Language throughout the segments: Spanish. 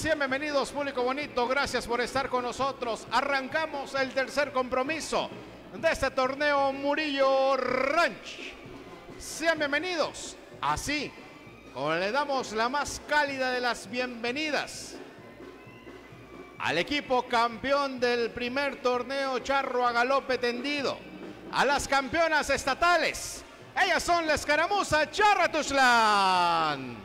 Sean bienvenidos, público bonito, gracias por estar con nosotros. Arrancamos el tercer compromiso de este torneo Murillo Ranch. Sean bienvenidos, así como le damos la más cálida de las bienvenidas al equipo campeón del primer torneo charro a galope tendido, a las campeonas estatales. Ellas son la Escaramuza Charra Tuxtlan.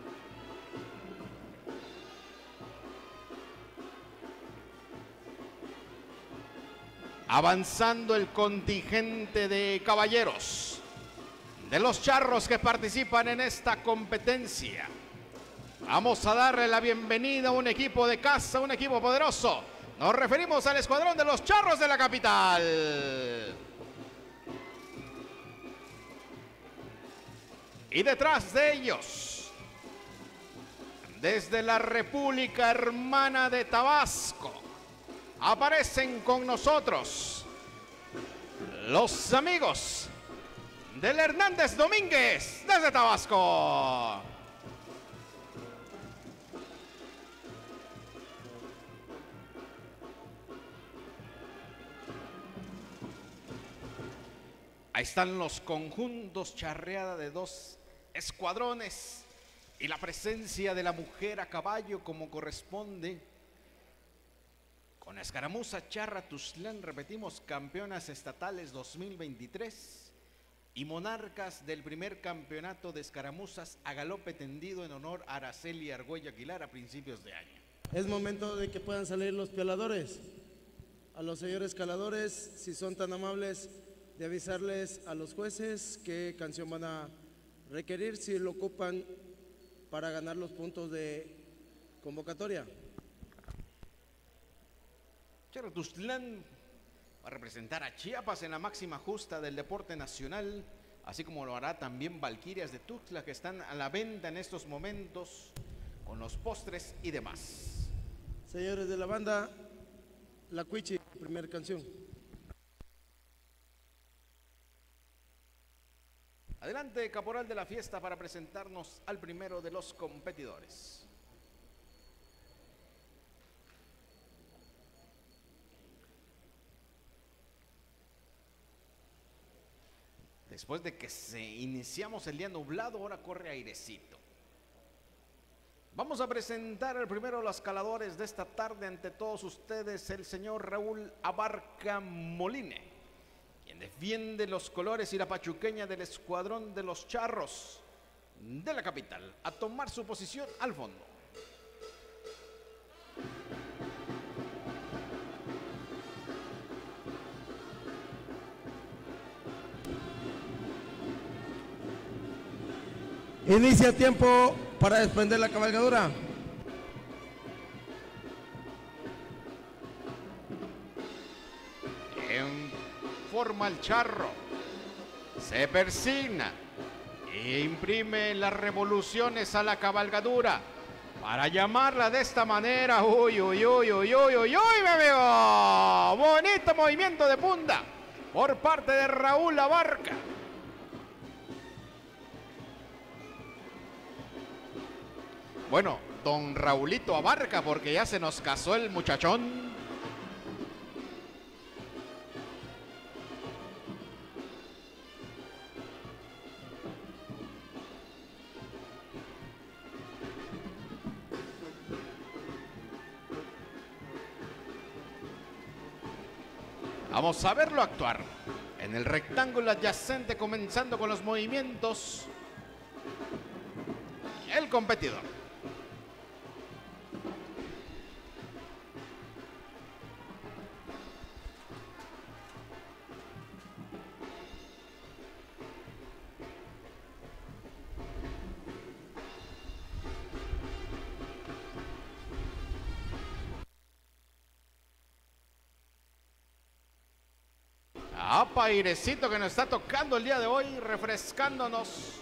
Avanzando el contingente de caballeros, de los charros que participan en esta competencia. Vamos a darle la bienvenida a un equipo de casa, un equipo poderoso. Nos referimos al escuadrón de los charros de la capital. Y detrás de ellos, desde la República Hermana de Tabasco, aparecen con nosotros los amigos del Hernández Domínguez desde Tabasco. Ahí están los conjuntos, charreada de dos escuadrones y la presencia de la mujer a caballo como corresponde. Con la Escaramuza Charra Tuxtlan, repetimos, campeonas estatales 2023 y monarcas del primer campeonato de escaramuzas a galope tendido en honor a Araceli Argüello Aguilar a principios de año. Es momento de que puedan salir los pioladores. A los señores caladores, si son tan amables de avisarles a los jueces qué canción van a requerir si lo ocupan para ganar los puntos de convocatoria. Charra Tuxtlan va a representar a Chiapas en la máxima justa del deporte nacional, así como lo hará también Valquirias de Tuxtla, que están a la venta en estos momentos con los postres y demás. Señores de la banda, La Cuichi, primera canción. Adelante, caporal de la fiesta, para presentarnos al primero de los competidores. Después de que iniciamos el día nublado, ahora corre airecito. Vamos a presentar el primero de los caladores de esta tarde ante todos ustedes, el señor Raúl Abarca Moline, quien defiende los colores y la pachuqueña del escuadrón de los charros de la capital, a tomar su posición al fondo. Inicia tiempo para desprender la cabalgadura. En forma el charro, se persigna e imprime las revoluciones a la cabalgadura para llamarla de esta manera. Uy, uy, uy, uy, uy, uy, uy, mi amigo. Bonito movimiento de punta por parte de Raúl Abarca. Bueno, don Raulito Abarca, porque ya se nos casó el muchachón. Vamos a verlo actuar en el rectángulo adyacente, comenzando con los movimientos. El competidor. Apa, airecito que nos está tocando el día de hoy, refrescándonos.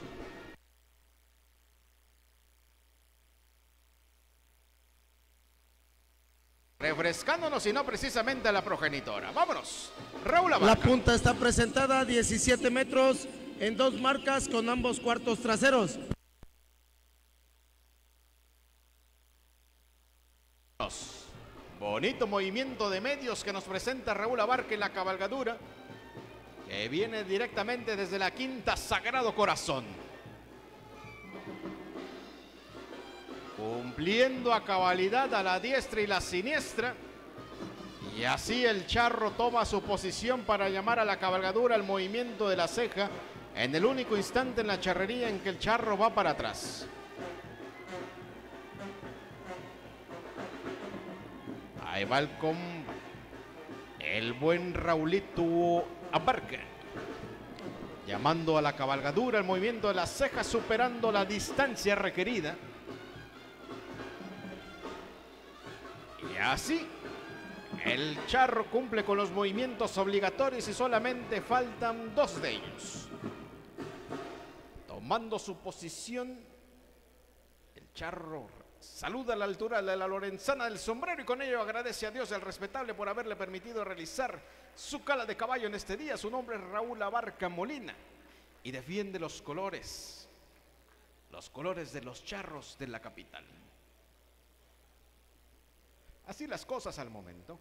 Refrescándonos y no precisamente a la progenitora. Vámonos, Raúl Abarca. La punta está presentada a 17 metros en dos marcas con ambos cuartos traseros. Bonito movimiento de medios que nos presenta Raúl Abarca en la cabalgadura, que viene directamente desde la quinta Sagrado Corazón. Cumpliendo a cabalidad a la diestra y la siniestra. Y así el charro toma su posición para llamar a la cabalgadura al movimiento de la ceja en el único instante en la charrería en que el charro va para atrás. Ahí va el buen Raulito Abarca, llamando a la cabalgadura el movimiento de la ceja, superando la distancia requerida. Y así el charro cumple con los movimientos obligatorios y solamente faltan 2 de ellos. Tomando su posición, el charro saluda a la altura de la lorenzana del sombrero y con ello agradece a Dios el respetable por haberle permitido realizar su cala de caballo en este día. Su nombre es Raúl Abarca Molina y defiende los colores de los charros de la capital. Así las cosas al momento.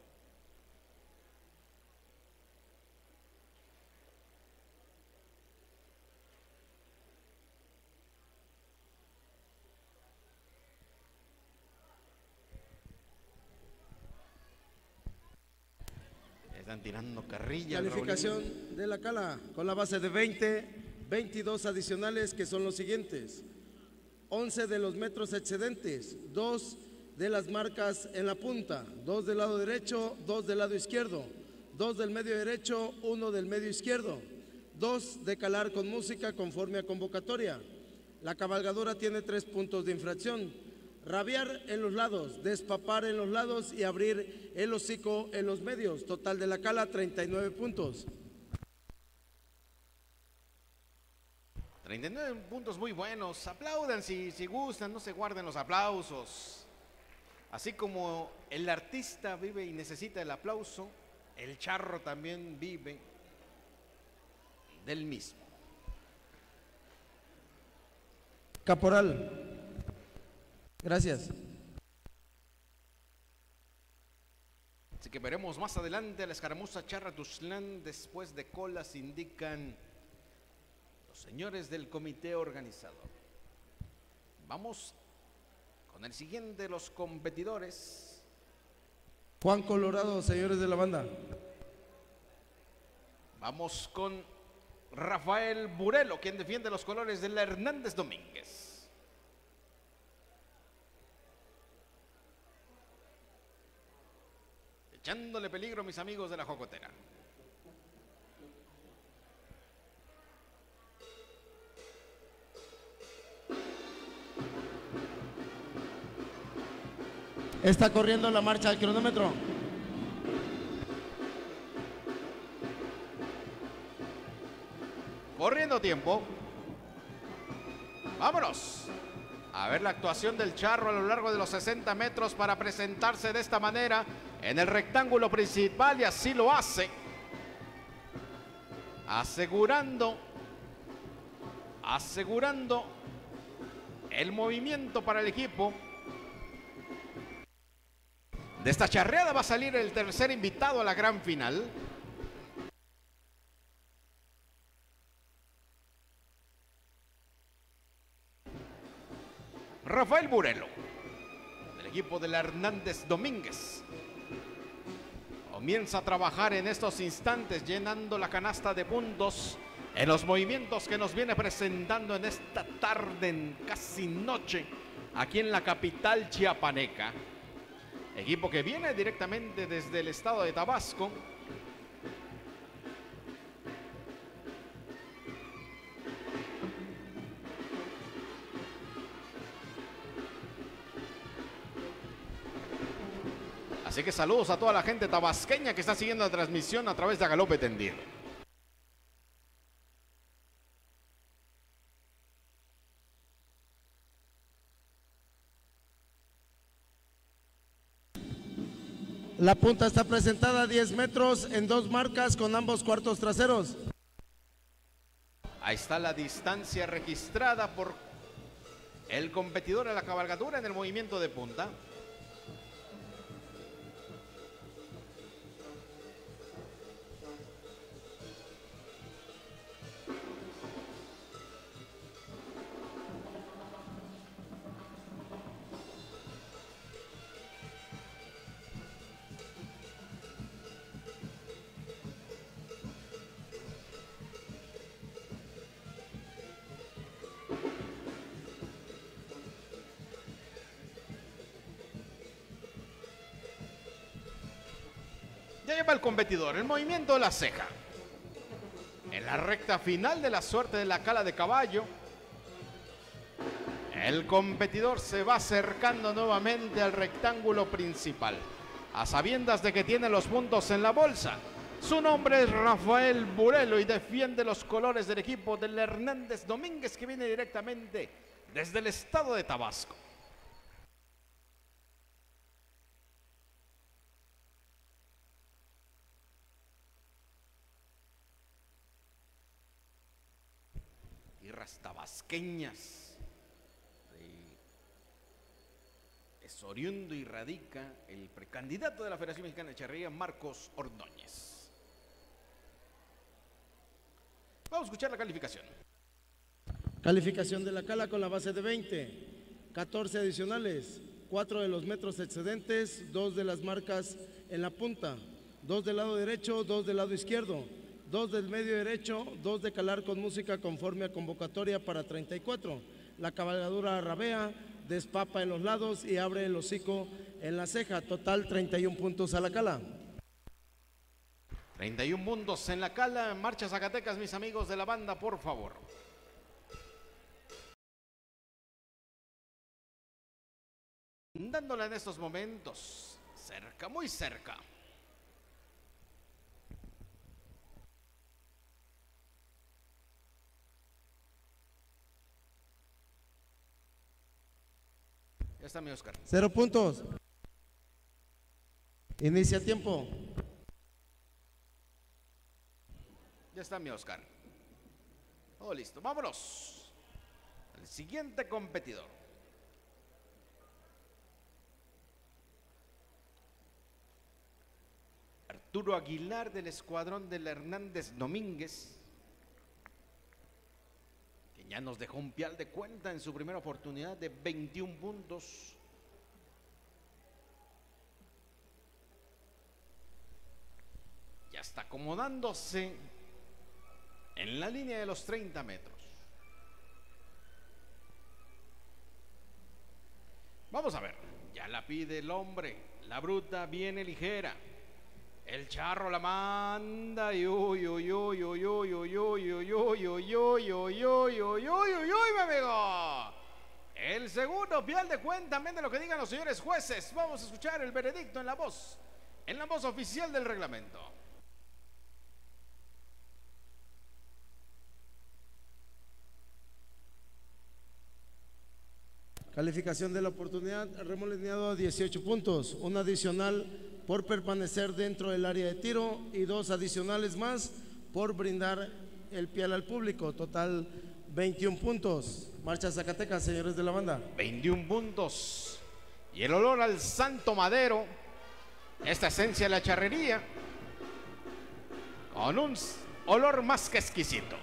Están tirando carrilla. Calificación de la cala con la base de 20, 22 adicionales que son los siguientes: 11 de los metros excedentes, 2 de las marcas en la punta, 2 del lado derecho, 2 del lado izquierdo, 2 del medio derecho, 1 del medio izquierdo, 2 de calar con música conforme a convocatoria. La cabalgadura tiene 3 puntos de infracción: rabiar en los lados, despapar en los lados y abrir el hocico en los medios. Total de la cala, 39 puntos. 39 puntos muy buenos. Aplaudan si gustan, no se guarden los aplausos. Así como el artista vive y necesita el aplauso, el charro también vive del mismo. Caporal. Gracias. Así que veremos más adelante a la escaramuza charra Tuxtlán. Después de colas indican los señores del comité organizador. Vamos con el siguiente de los competidores. Juan Colorado, señores de la banda. Vamos con Rafael Burelo, quien defiende los colores de la Hernández Domínguez. Echándole peligro, mis amigos de la Jocotera. Está corriendo la marcha al cronómetro. Corriendo tiempo. Vámonos a ver la actuación del charro a lo largo de los 60 metros para presentarse de esta manera en el rectángulo principal, y así lo hace, asegurando el movimiento para el equipo. De esta charreada va a salir el tercer invitado a la gran final. Rafael Burelo, del equipo de la Hernández Domínguez. Comienza a trabajar en estos instantes, llenando la canasta de puntos en los movimientos que nos viene presentando en esta tarde, en casi noche, aquí en la capital chiapaneca. Equipo que viene directamente desde el estado de Tabasco. Así que saludos a toda la gente tabasqueña que está siguiendo la transmisión a través de Galope Tendido. La punta está presentada a 10 metros en 2 marcas con ambos cuartos traseros. Ahí está la distancia registrada por el competidor de la cabalgadura en el movimiento de punta. Ya lleva el competidor el movimiento de la ceja. En la recta final de la suerte de la cala de caballo, el competidor se va acercando nuevamente al rectángulo principal, a sabiendas de que tiene los puntos en la bolsa. Su nombre es Rafael Burelo y defiende los colores del equipo del Hernández Domínguez, que viene directamente desde el estado de Tabasco. Tierras tabasqueñas. Es oriundo y radica el precandidato de la Federación Mexicana de Charrería, Marcos Ordóñez. Vamos a escuchar la calificación. Calificación de la cala con la base de 20, 14 adicionales, 4 de los metros excedentes, 2 de las marcas en la punta, 2 del lado derecho, 2 del lado izquierdo, 2 del medio derecho, 2 de calar con música conforme a convocatoria para 34. La cabalgadura rabea, despapa en los lados y abre el hocico en la ceja. Total 31 puntos a la cala. 31 puntos en la cala. Marcha Zacatecas, mis amigos de la banda, por favor. Dándole en estos momentos cerca, muy cerca. Ya está mi Oscar. 0 puntos. Inicia tiempo. Ya está mi Oscar. Todo listo. Vámonos al siguiente competidor. Arturo Aguilar, del escuadrón del Hernández Domínguez, que ya nos dejó un pial de cuenta en su primera oportunidad de 21 puntos. Ya está acomodándose en la línea de los 30 metros. Vamos a ver, ya la pide el hombre, la bruta viene ligera. El charro la manda y uy, uy, uy, uy, uy, uy, uy, uy, uy, uy, uy, uy, uy, uy, uy, uy, mi amigo. El segundo pial de cuenta, amén de lo que digan los señores jueces. Vamos a escuchar el veredicto en la voz oficial del reglamento. Calificación de la oportunidad, remolineado a 18 puntos, un adicional por permanecer dentro del área de tiro y 2 adicionales más por brindar el pial al público. Total 21 puntos. Marcha Zacatecas, señores de la banda. 21 puntos. Y el olor al Santo Madero, esta esencia de la charrería, con un olor más que exquisito.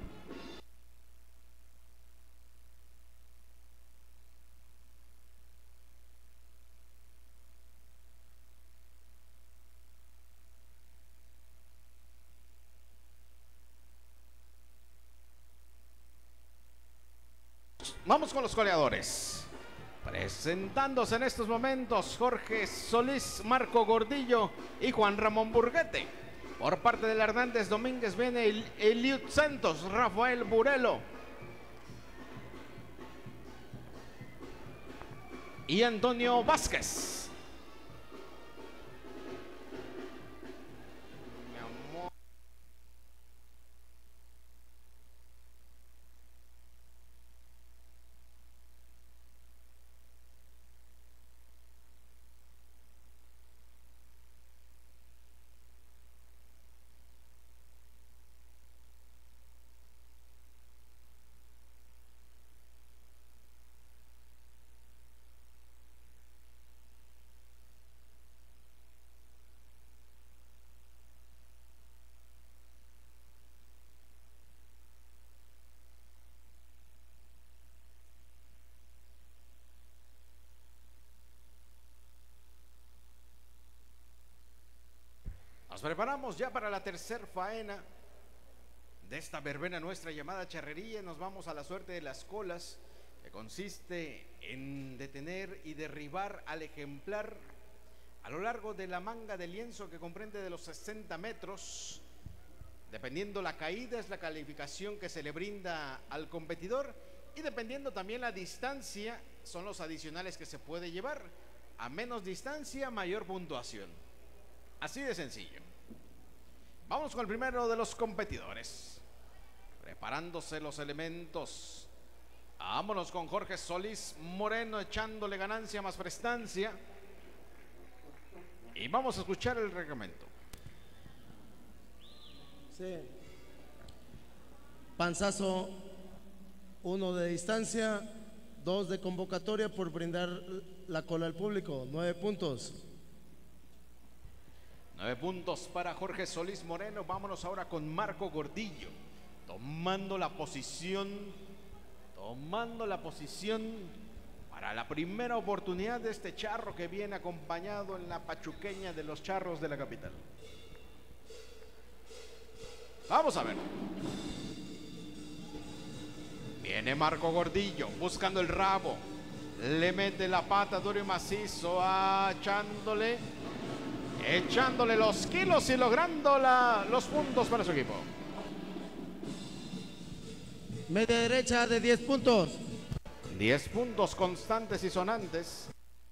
Vamos con los goleadores. Presentándose en estos momentos Jorge Solís, Marco Gordillo y Juan Ramón Burguete. Por parte del Hernández Domínguez viene Eliud Santos, Rafael Burelo y Antonio Vázquez. Nos preparamos ya para la tercer faena de esta verbena nuestra llamada charrería. Nos vamos a la suerte de las colas, que consiste en detener y derribar al ejemplar A lo largo de la manga de lienzo, que comprende de los 60 metros, dependiendo la caída es la calificación que se le brinda al competidor, y dependiendo también la distancia son los adicionales que se puede llevar. A menos distancia, mayor puntuación. Así de sencillo. Vamos con el primero de los competidores. Preparándose los elementos. Vámonos con Jorge Solís Moreno, echándole ganancia más prestancia. Y vamos a escuchar el reglamento. Sí. Panzazo, 1 de distancia, 2 de convocatoria por brindar la cola al público, 9 puntos. 9 puntos para Jorge Solís Moreno. Vámonos ahora con Marco Gordillo, tomando la posición para la primera oportunidad de este charro que viene acompañado en la pachuqueña de los charros de la capital. Vamos a ver. Viene Marco Gordillo buscando el rabo. Le mete la pata duro y macizo, echándole los kilos y logrando los puntos para su equipo. Media derecha de 10 puntos. 10 puntos constantes y sonantes.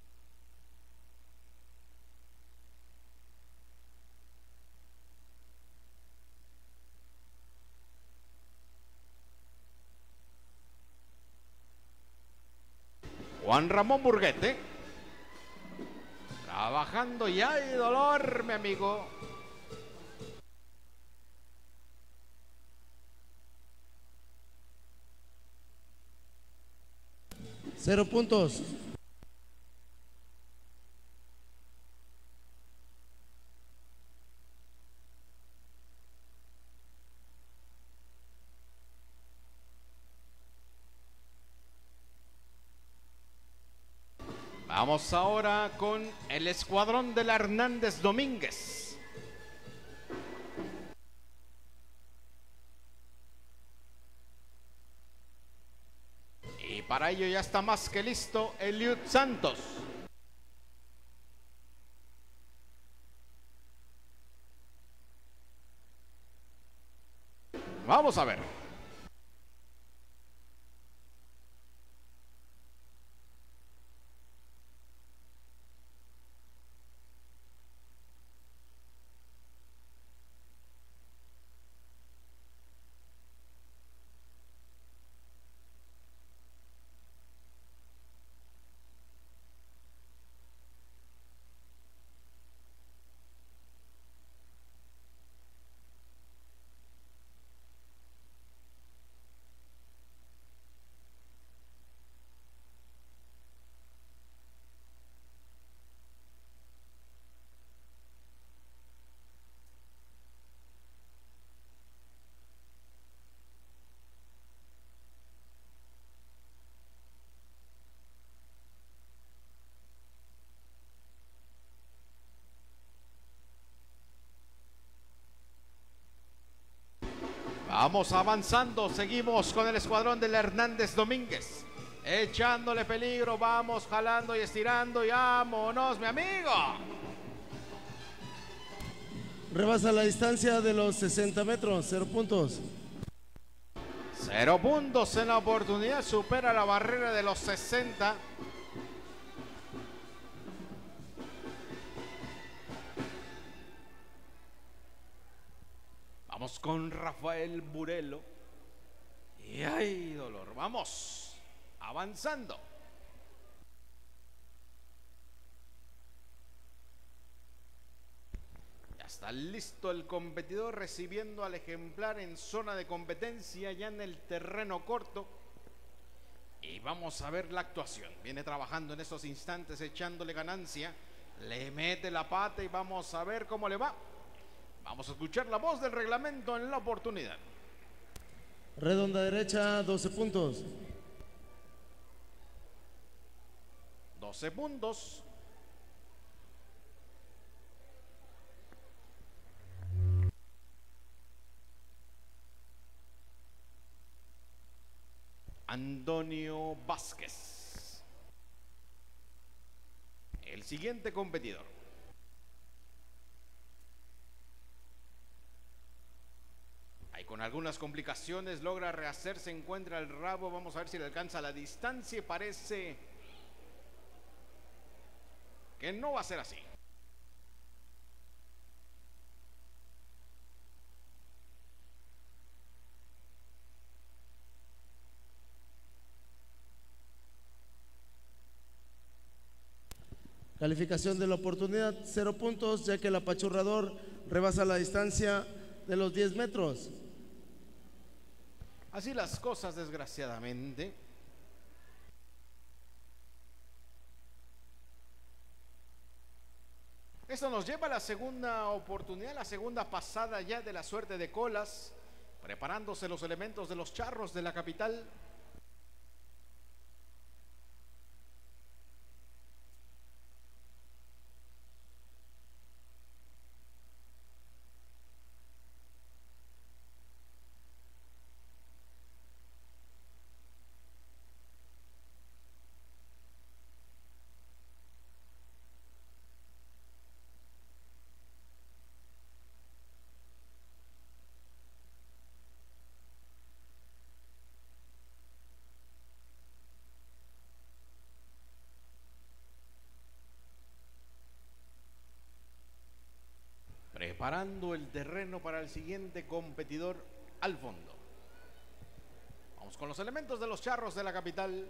Juan Ramón Burguete. Trabajando y hay dolor, mi amigo. Cero puntos. Vamos ahora con el escuadrón de la Hernández Domínguez. Y para ello ya está más que listo Eliud Santos. Vamos a ver. Vamos avanzando, seguimos con el escuadrón del Hernández Domínguez. Echándole peligro, vamos jalando y estirando y vámonos, mi amigo. Rebasa la distancia de los 60 metros, 0 puntos. 0 puntos en la oportunidad, supera la barrera de los 60. Vamos con Rafael Burelo. Y hay dolor. Vamos avanzando. Ya está listo el competidor, recibiendo al ejemplar en zona de competencia, ya en el terreno corto. Y vamos a ver la actuación. Viene trabajando en estos instantes, echándole ganancia. Le mete la pata y vamos a ver cómo le va. Vamos a escuchar la voz del reglamento en la oportunidad. Redonda derecha, 12 puntos. 12 puntos. Antonio Vázquez. El siguiente competidor. con algunas complicaciones logra rehacerse, encuentra el rabo. Vamos a ver si le alcanza la distancia y parece que no va a ser así. Calificación de la oportunidad, 0 puntos, ya que el apachurrador rebasa la distancia de los 10 metros. Así las cosas, desgraciadamente. Esto nos lleva a la segunda oportunidad, la segunda pasada ya de la suerte de colas, preparándose los elementos de los charros de la capital. Preparando el terreno para el siguiente competidor al fondo. Vamos con los elementos de los charros de la capital.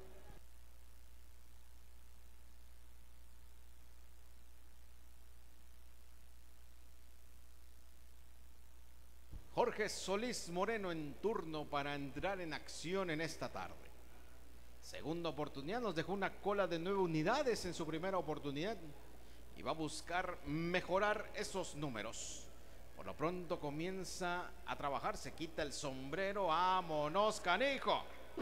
Jorge Solís Moreno en turno para entrar en acción en esta tarde. Segunda oportunidad, nos dejó una cola de 9 unidades en su primera oportunidad y va a buscar mejorar esos números. Por lo pronto comienza a trabajar, se quita el sombrero. ¡Vámonos, canijo!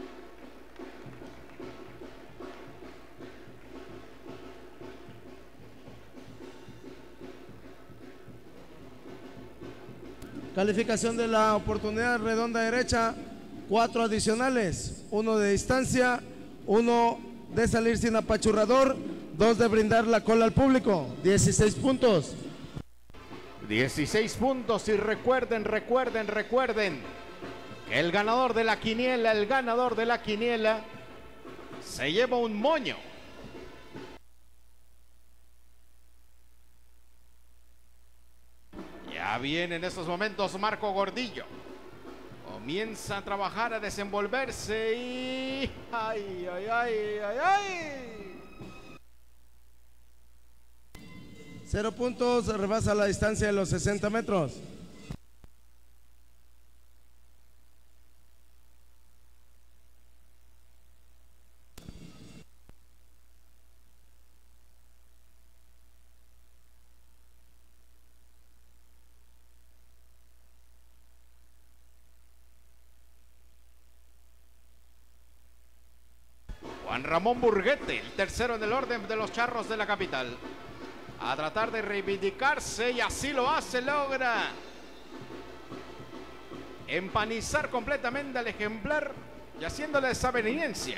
Calificación de la oportunidad, redonda derecha, 4 adicionales, 1 de distancia, 1 de salir sin apachurrador, 2 de brindar la cola al público, 16 puntos. 16 puntos y recuerden que el ganador de la quiniela se lleva un moño. Ya viene en estos momentos Marco Gordillo. Comienza a trabajar, a desenvolverse y... ¡Ay, ay, ay, ay, ay! 0 puntos, rebasa la distancia de los 60 metros. Juan Ramón Burguete, el tercero en el orden de los charros de la capital. A tratar de reivindicarse y así lo hace, logra empanizar completamente al ejemplar y haciéndole esa veniencia.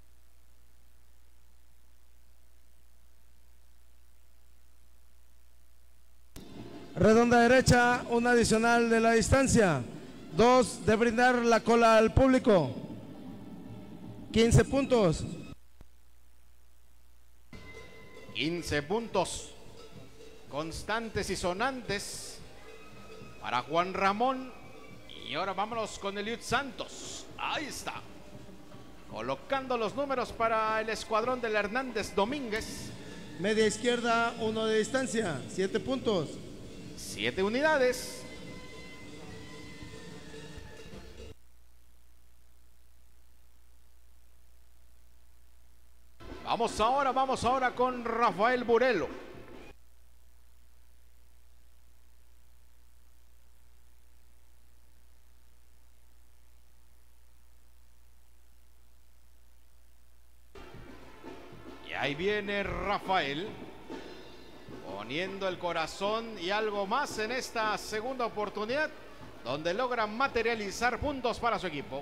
Redonda derecha, un adicional de la distancia, 2 de brindar la cola al público, 15 puntos. 15 puntos constantes y sonantes para Juan Ramón. Y ahora vámonos con Eliud Santos. Ahí está, colocando los números para el escuadrón del Hernández Domínguez. Media izquierda, 1 de distancia, 7 puntos. 7 unidades. Vamos ahora con Rafael Burelo. Y ahí viene Rafael, poniendo el corazón y algo más en esta segunda oportunidad, donde logra materializar puntos para su equipo.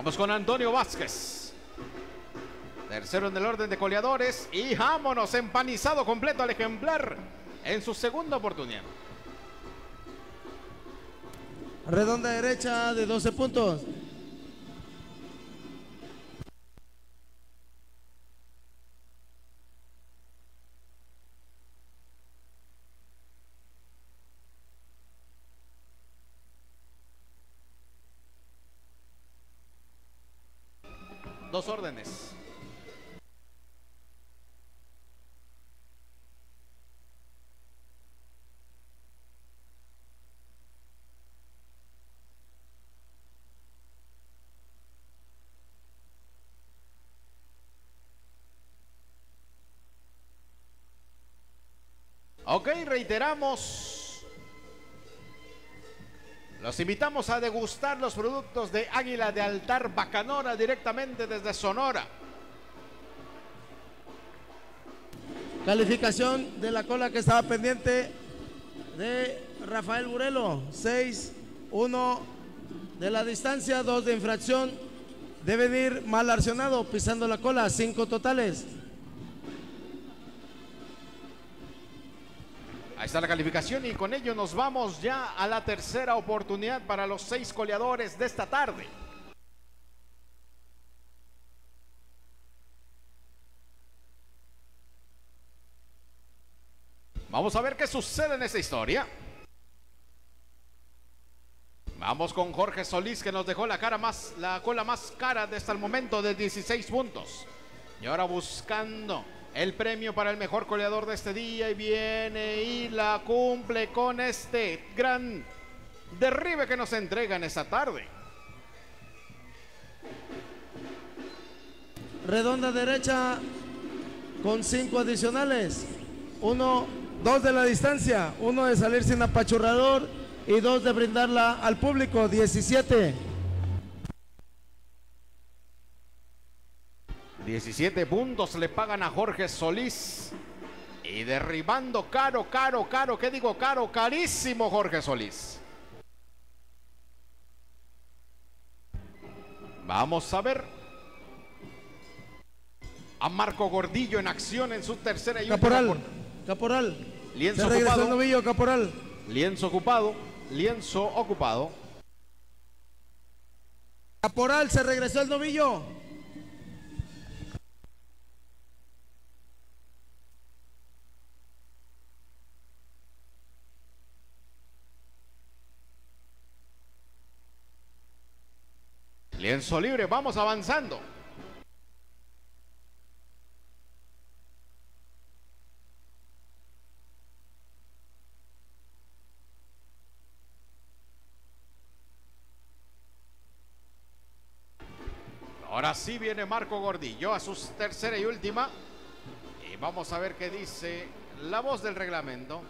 Vamos con Antonio Vázquez. Tercero en el orden de coleadores. Y vámonos, empanizado completo al ejemplar en su segunda oportunidad. Redonda derecha de 12 puntos. Dos órdenes. Ok, reiteramos. Los invitamos a degustar los productos de Águila de Altar Bacanora directamente desde Sonora. Calificación de la cola que estaba pendiente de Rafael Burelo. 6, 1 de la distancia, 2 de infracción. Debe ir mal arcionado, pisando la cola, 5 totales. Ahí está la calificación y con ello nos vamos ya a la tercera oportunidad para los 6 coleadores de esta tarde. Vamos a ver qué sucede en esta historia. Vamos con Jorge Solís, que nos dejó la cola más cara de hasta el momento de 16 puntos. Y ahora buscando el premio para el mejor coleador de este día, y viene y la cumple con este gran derribe que nos entregan esta tarde. Redonda derecha con 5 adicionales. 1, 2 de la distancia, 1 de salir sin apachurrador y 2 de brindarla al público. 17. 17 puntos le pagan a Jorge Solís. Y derribando caro, ¿qué digo caro? Carísimo Jorge Solís. Vamos a ver a Marco Gordillo en acción en su tercera y última. Caporal. Lienzo se regresó ocupado. el novillo, Caporal. Lienzo ocupado. Caporal, se regresó el novillo. Lienzo libre, vamos avanzando. Ahora sí viene Marco Gordillo a su tercera y última. Y vamos a ver qué dice la voz del reglamento.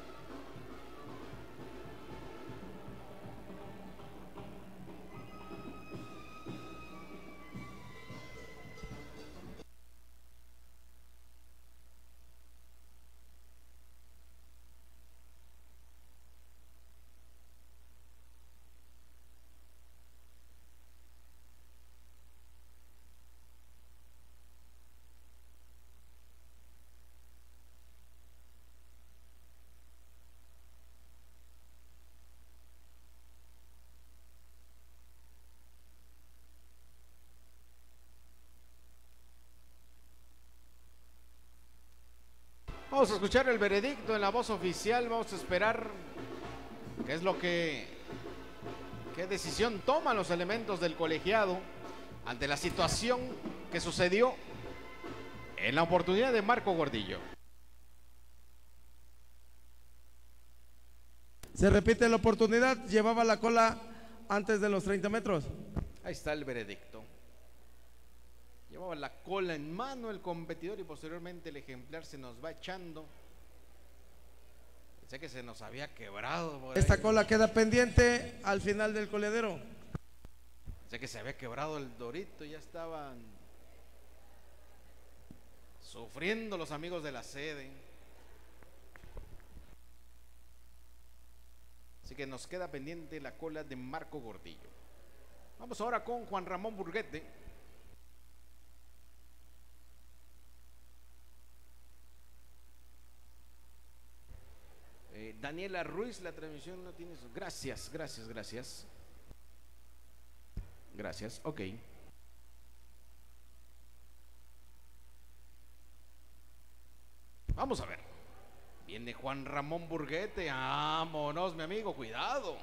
Vamos a escuchar el veredicto en la voz oficial. Vamos a esperar qué es qué decisión toman los elementos del colegiado ante la situación que sucedió en la oportunidad de Marco Gordillo. Se repite la oportunidad, llevaba la cola antes de los 30 metros. Ahí está el veredicto. Llevaba la cola en mano el competidor y posteriormente el ejemplar se nos va echando. Pensé que se nos había quebrado por Esta ahí. cola queda pendiente al final del coleadero. Pensé que se había quebrado el dorito, ya estaban sufriendo los amigos de la sede. Así que nos queda pendiente la cola de Marco Gordillo. Vamos ahora con Juan Ramón Burguete. Daniela Ruiz, la transmisión no tiene eso. Gracias, gracias, gracias. Gracias, ok. Vamos a ver. Viene Juan Ramón Burguete. Vámonos, mi amigo, cuidado.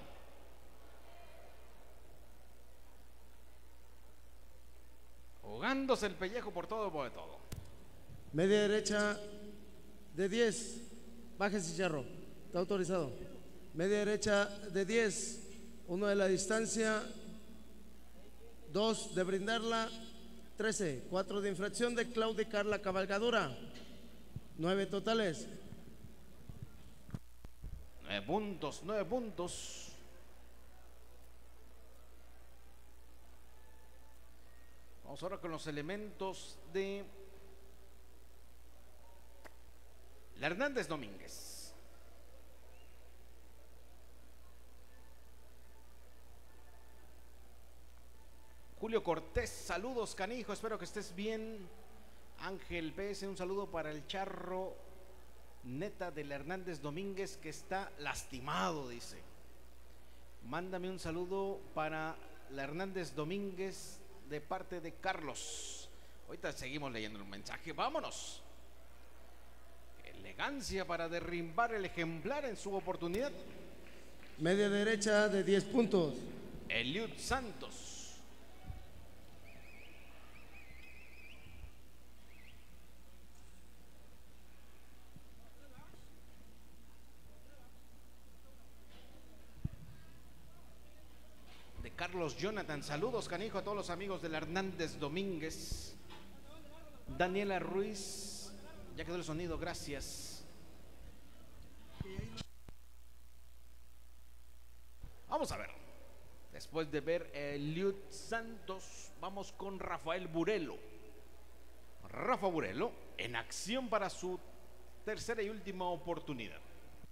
Jugándose el pellejo por todo, por todo. Media derecha de 10. Bájese, Charro. Está autorizado. Media derecha de 10. 1 de la distancia. 2 de brindarla. 13. 4 de infracción de claudicar la cabalgadura. 9 totales. 9 puntos, 9 puntos. Vamos ahora con los elementos de la Hernández Domínguez. Julio Cortés, saludos, canijo, espero que estés bien. Ángel PS, un saludo para el charro neta de la Hernández Domínguez que está lastimado, dice. Mándame un saludo para la Hernández Domínguez de parte de Carlos. Ahorita seguimos leyendo el mensaje, vámonos. Elegancia para derrimbar el ejemplar en su oportunidad. Media derecha de 10 puntos. Eliud Santos. Carlos Jonathan, saludos, canijo, a todos los amigos de la Hernández Domínguez. Daniela Ruiz, ya quedó el sonido, gracias. Vamos a ver, después de ver Eliud Santos, vamos con Rafael Burelo. Rafa Burelo en acción para su tercera y última oportunidad.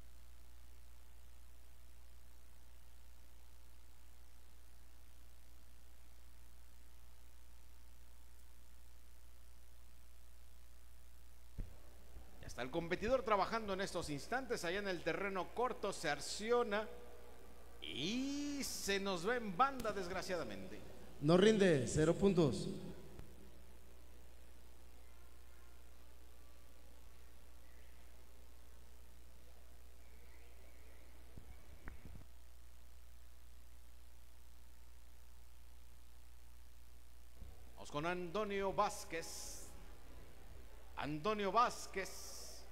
Está el competidor trabajando en estos instantes allá en el terreno corto, se acciona y se nos va en banda, desgraciadamente. No rinde, 0 puntos. Vamos con Antonio Vázquez. Antonio Vázquez.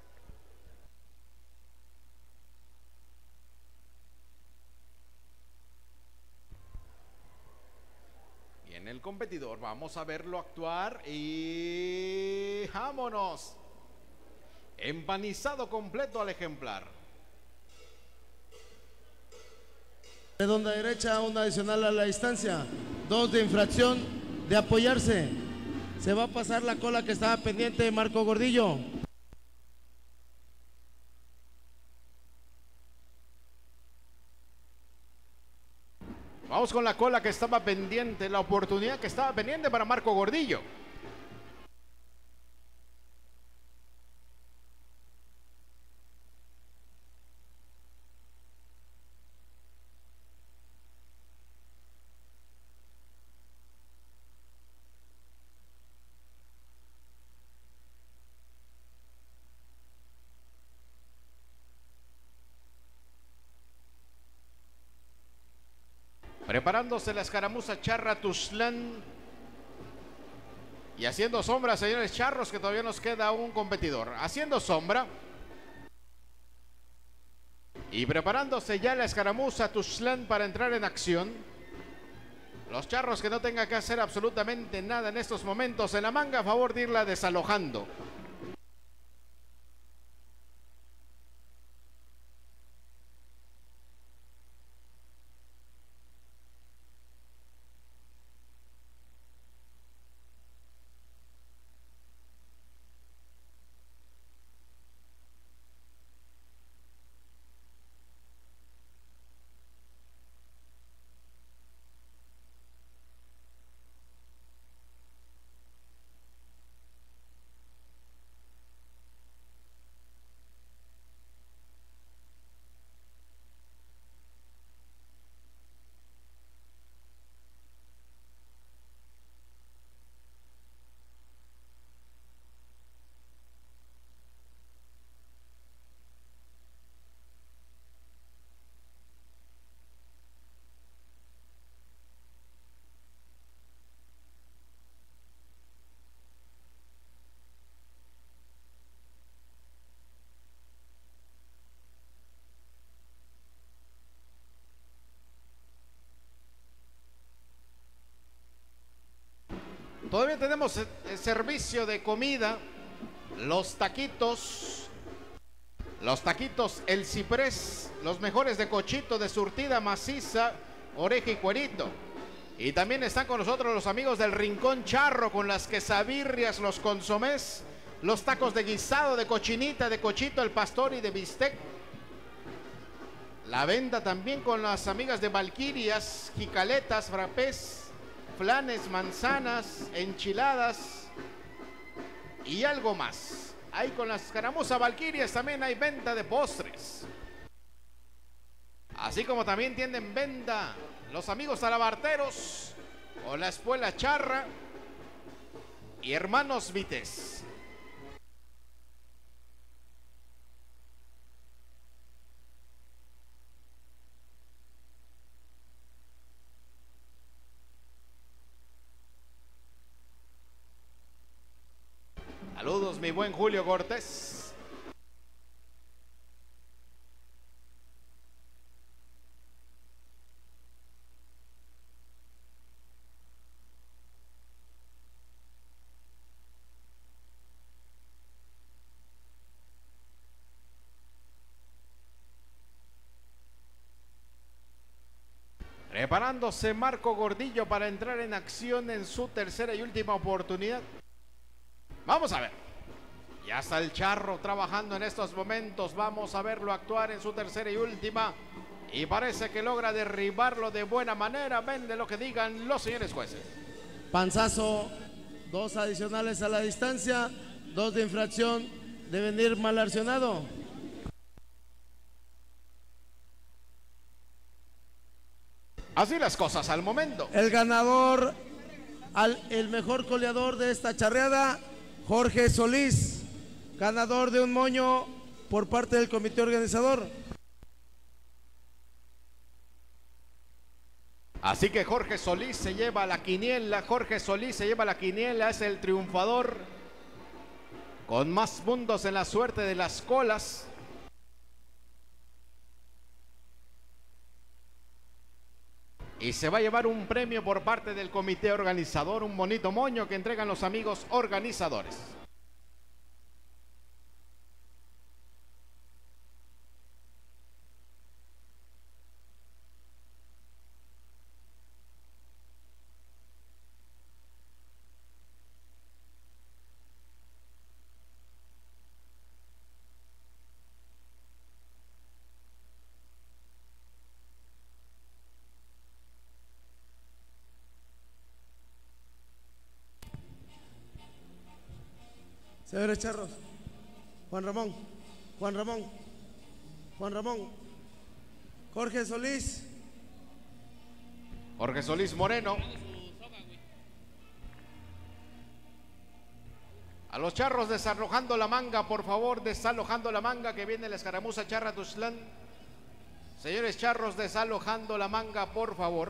En el competidor, vamos a verlo actuar y vámonos. Empanizado completo al ejemplar. Redonda derecha, una adicional a la distancia. 2 de infracción de apoyarse. Se va a pasar la cola que estaba pendiente de Marco Gordillo. Vamos con la cola que estaba pendiente, la oportunidad que estaba pendiente para Marco Gordillo. Preparándose la escaramuza Charra Tuxtlan y haciendo sombra, señores charros, que todavía nos queda un competidor. Haciendo sombra y preparándose ya la escaramuza Tuxtlan para entrar en acción. Los charros que no tengan que hacer absolutamente nada en estos momentos en la manga, a favor de irla desalojando. Todavía tenemos servicio de comida. Los taquitos El Ciprés, los mejores de cochito, de surtida maciza, oreja y cuerito. Y también están con nosotros los amigos del Rincón Charro, con las quesabirrias, los consomés, los tacos de guisado, de cochinita, de cochito, el pastor y de bistec. La venta también con las amigas de Valquirias, jicaletas, frappés, flanes, manzanas, enchiladas y algo más. Ahí con las Escaramuza Valquirias también hay venta de postres. Así como también tienen venta los amigos talabarteros o la Espuela Charra y Hermanos Vites. Saludos, mi buen Julio Cortés. Preparándose Marco Gordillo para entrar en acción en su tercera y última oportunidad. Vamos a ver. Ya está el Charro trabajando en estos momentos. Vamos a verlo actuar en su tercera y última. Y parece que logra derribarlo de buena manera. Ven de lo que digan los señores jueces. Panzazo, 2 adicionales a la distancia, 2 de infracción, deben ir mal accionado. Así las cosas al momento. El ganador, el mejor coleador de esta charreada, Jorge Solís, ganador de un moño por parte del comité organizador. Así que Jorge Solís se lleva la quiniela. Jorge Solís se lleva la quiniela, es el triunfador con más puntos en la suerte de las colas. Y se va a llevar un premio por parte del comité organizador, un bonito moño que entregan los amigos organizadores. Señores charros, Juan Ramón, Jorge Solís. Jorge Solís Moreno. A los charros desalojando la manga, por favor, desalojando la manga, que viene la Escaramuza Charra Tuxtlán. Señores charros, desalojando la manga, por favor.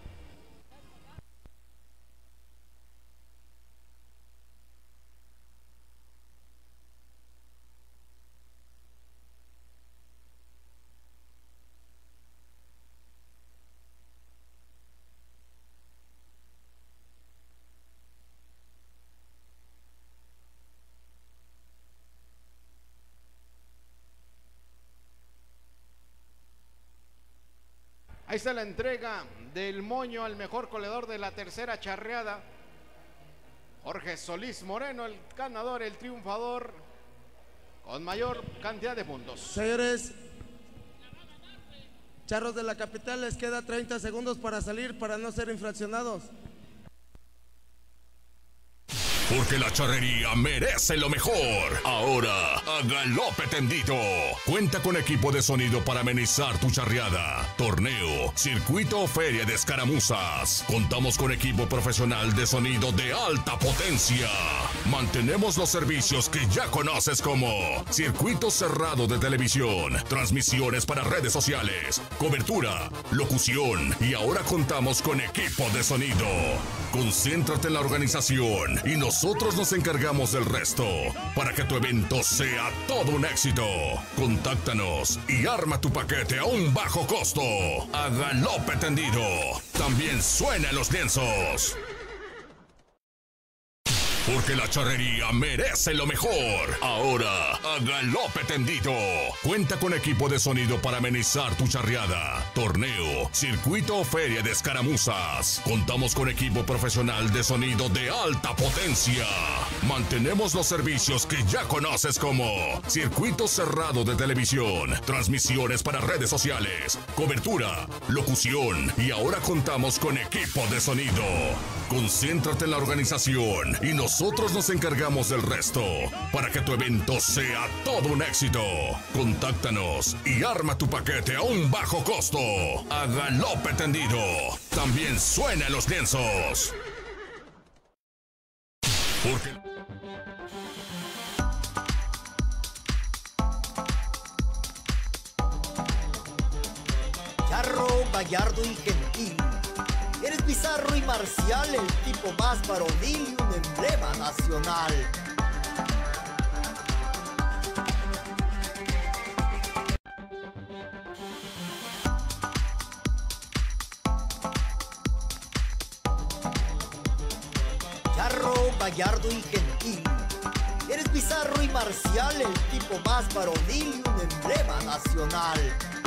Ahí está la entrega del moño al mejor coledor de la tercera charreada. Jorge Solís Moreno, el ganador, el triunfador, con mayor cantidad de puntos. Señores charros de la capital, les queda 30 segundos para salir, para no ser infraccionados. Porque la charrería merece lo mejor. Ahora, a galope tendido. Cuenta con equipo de sonido para amenizar tu charreada. Torneo, circuito o feria de escaramuzas. Contamos con equipo profesional de sonido de alta potencia. Mantenemos los servicios que ya conoces como circuito cerrado de televisión, transmisiones para redes sociales, cobertura, locución y ahora contamos con equipo de sonido. Concéntrate en la organización y nosotros nos encargamos del resto para que tu evento sea todo un éxito. Contáctanos y arma tu paquete a un bajo costo. A galope tendido. También suena en los lienzos. porque la charrería merece lo mejor. Ahora, a galope tendido. Cuenta con equipo de sonido para amenizar tu charreada. Torneo, circuito o feria de escaramuzas. Contamos con equipo profesional de sonido de alta potencia. Mantenemos los servicios que ya conoces como circuito cerrado de televisión, transmisiones para redes sociales, cobertura, locución y ahora contamos con equipo de sonido. Concéntrate en la organización y nosotros nos encargamos del resto para que tu evento sea todo un éxito. Contáctanos y arma tu paquete a un bajo costo. A galope tendido. También suena en los lienzos. Porque... Charro, gallardo y gentil. Eres bizarro y marcial, el tipo más varonil y un emblema nacional. Charro, gallardo y gentil. Eres bizarro y marcial, el tipo más varonil y un emblema nacional.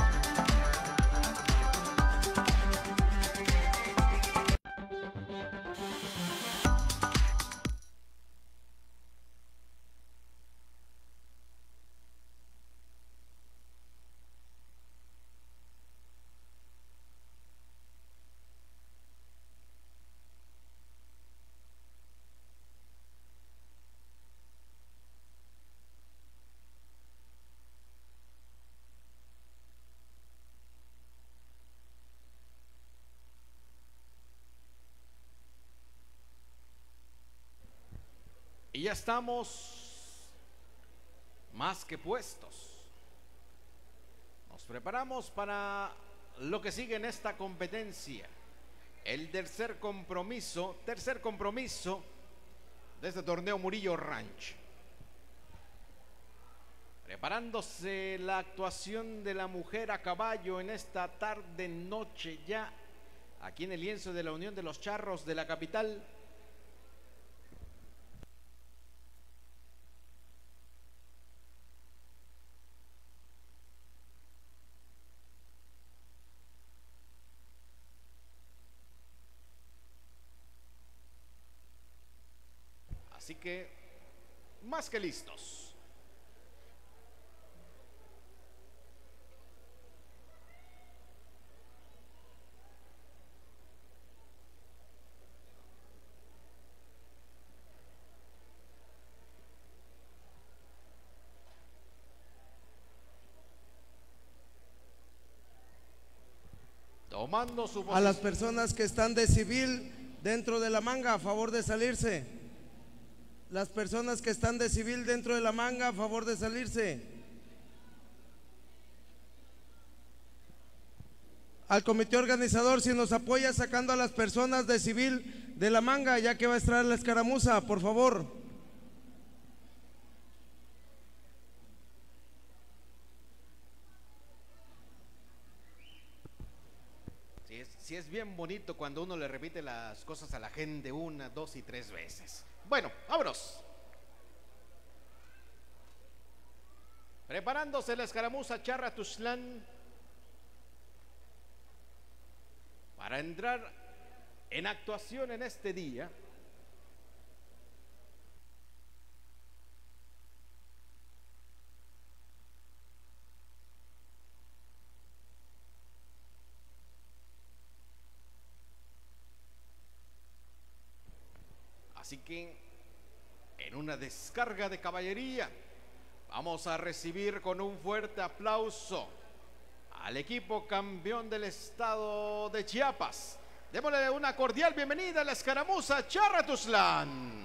Y ya estamos más que puestos. Nos preparamos para lo que sigue en esta competencia. El tercer compromiso de este torneo Murillo Ranch. Preparándose la actuación de la mujer a caballo en esta tarde noche ya aquí en el lienzo de la Unión de los Charros de la capital. Así que, más que listos. Tomando su posición. A las personas que están de civil dentro de la manga, a favor de salirse. Las personas que están de civil dentro de la manga, a favor de salirse. Al comité organizador, si nos apoya sacando a las personas de civil de la manga, ya que va a estar la escaramuza, por favor. Sí es bien bonito cuando uno le repite las cosas a la gente 1, 2 y 3 veces. Bueno, vámonos. Preparándose la escaramuza Charra Tuxtlan para entrar en actuación en este día. Así que en una descarga de caballería vamos a recibir con un fuerte aplauso al equipo campeón del estado de Chiapas. Démosle una cordial bienvenida a la escaramuza Charra Tuxtlan.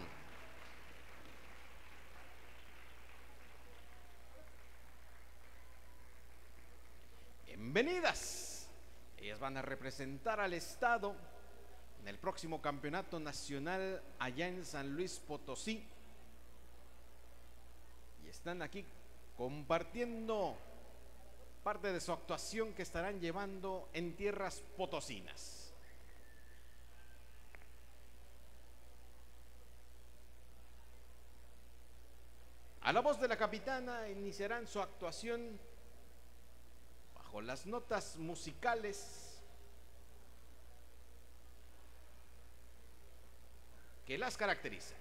Bienvenidas. Ellas van a representar al estado en el próximo campeonato nacional allá en San Luis Potosí. Y están aquí compartiendo parte de su actuación que estarán llevando en tierras potosinas. A la voz de la capitana iniciarán su actuación bajo las notas musicales que las caracterizan.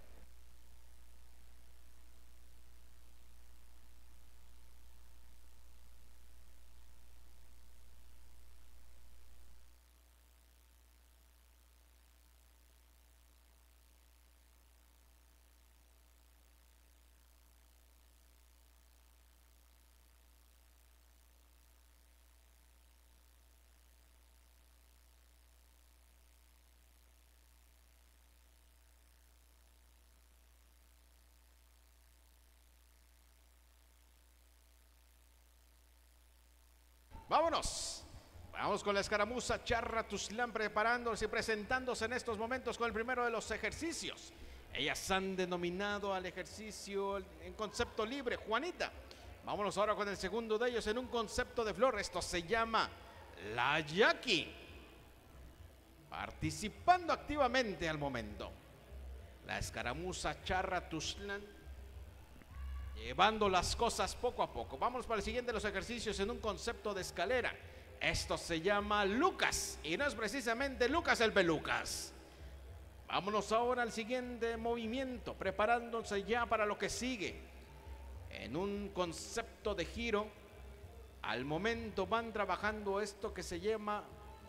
Vámonos. Vamos con la escaramuza Charra Tuxtlan preparándose y presentándose en estos momentos con el primero de los ejercicios. Ellas han denominado al ejercicio en concepto libre, Juanita. Vámonos ahora con el segundo de ellos en un concepto de flor. Esto se llama la Yaqui. Participando activamente al momento. La escaramuza Charra Tuxtlan, llevando las cosas poco a poco. Vamos para el siguiente de los ejercicios en un concepto de escalera. Esto se llama Lucas y no es precisamente Lucas el Pelucas. Vámonos ahora al siguiente movimiento, preparándose ya para lo que sigue. En un concepto de giro, al momento van trabajando esto que se llama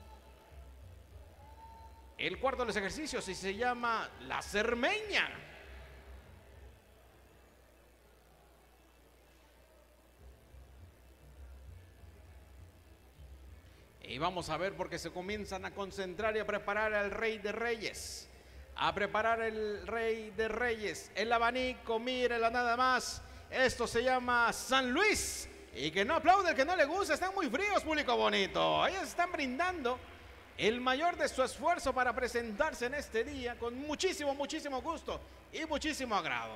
el cuarto de los ejercicios y se llama la cermeña. Y vamos a ver porque se comienzan a concentrar y a preparar al Rey de Reyes. A preparar el Rey de Reyes. El abanico, mírela nada más. Esto se llama San Luis. Y que no aplaude el que no le gusta. Están muy fríos, público bonito. Ellos están brindando el mayor de su esfuerzo para presentarse en este día con muchísimo, muchísimo gusto y muchísimo agrado.